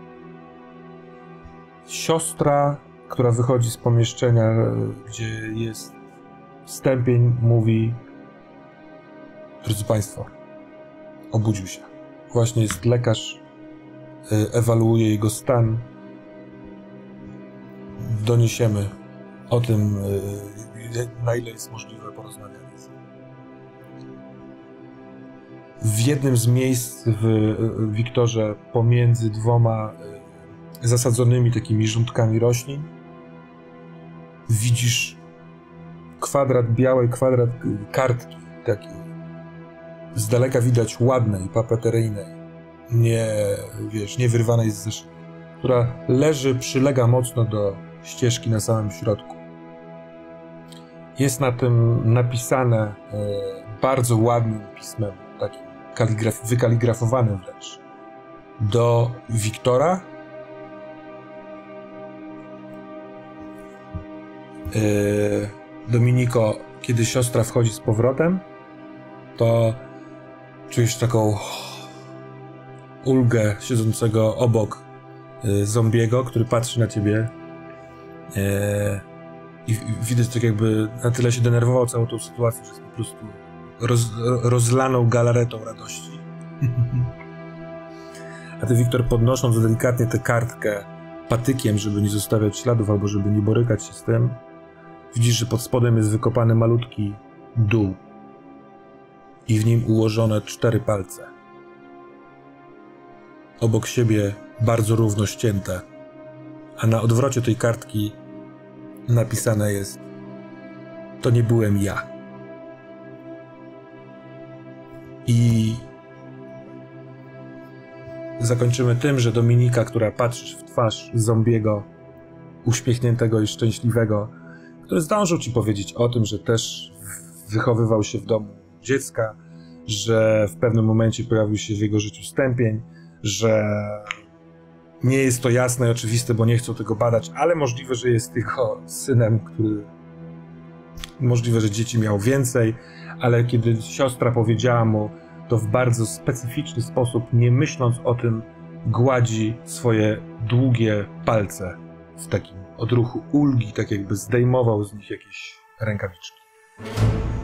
Siostra, która wychodzi z pomieszczenia, gdzie jest stępień, mówi: drodzy państwo, obudził się. Właśnie jest lekarz, ewaluuje jego stan. Doniesiemy o tym, na ile jest możliwe porozmawianie. W jednym z miejsc w Wiktorze pomiędzy dwoma zasadzonymi takimi rządkami roślin widzisz kwadrat białej, kwadrat kartki takiej. Z daleka widać ładnej, papeteryjnej, nie, wiesz, nie wyrwanej z zeszytu, która leży, przylega mocno do ścieżki na samym środku. Jest na tym napisane e, bardzo ładnym pismem, takim kaligraf- wykaligrafowanym wręcz, do Wiktora. E, Dominiko, kiedy siostra wchodzi z powrotem, to czujesz taką ulgę siedzącego obok y, zombiego, który patrzy na ciebie y, i widać, tak jakby na tyle się denerwował całą tą sytuacją, że jest po prostu roz, rozlaną galaretą radości. A ty, Wiktor, podnosząc delikatnie tę kartkę patykiem, żeby nie zostawiać śladów albo żeby nie borykać się z tym, widzisz, że pod spodem jest wykopany malutki dół i w nim ułożone cztery palce. Obok siebie bardzo równo ścięte, a na odwrocie tej kartki napisane jest: to nie byłem ja. I zakończymy tym, że Dominika, która patrzy w twarz zombiego, uśmiechniętego i szczęśliwego, który zdążył ci powiedzieć o tym, że też wychowywał się w domu dziecka, że w pewnym momencie pojawił się w jego życiu stępień, że nie jest to jasne i oczywiste, bo nie chcą tego badać, ale możliwe, że jest tylko synem, który... Możliwe, że dzieci miał więcej, ale kiedy siostra powiedziała mu to w bardzo specyficzny sposób, nie myśląc o tym, gładzi swoje długie palce w takim odruchu ulgi, tak jakby zdejmował z nich jakieś rękawiczki.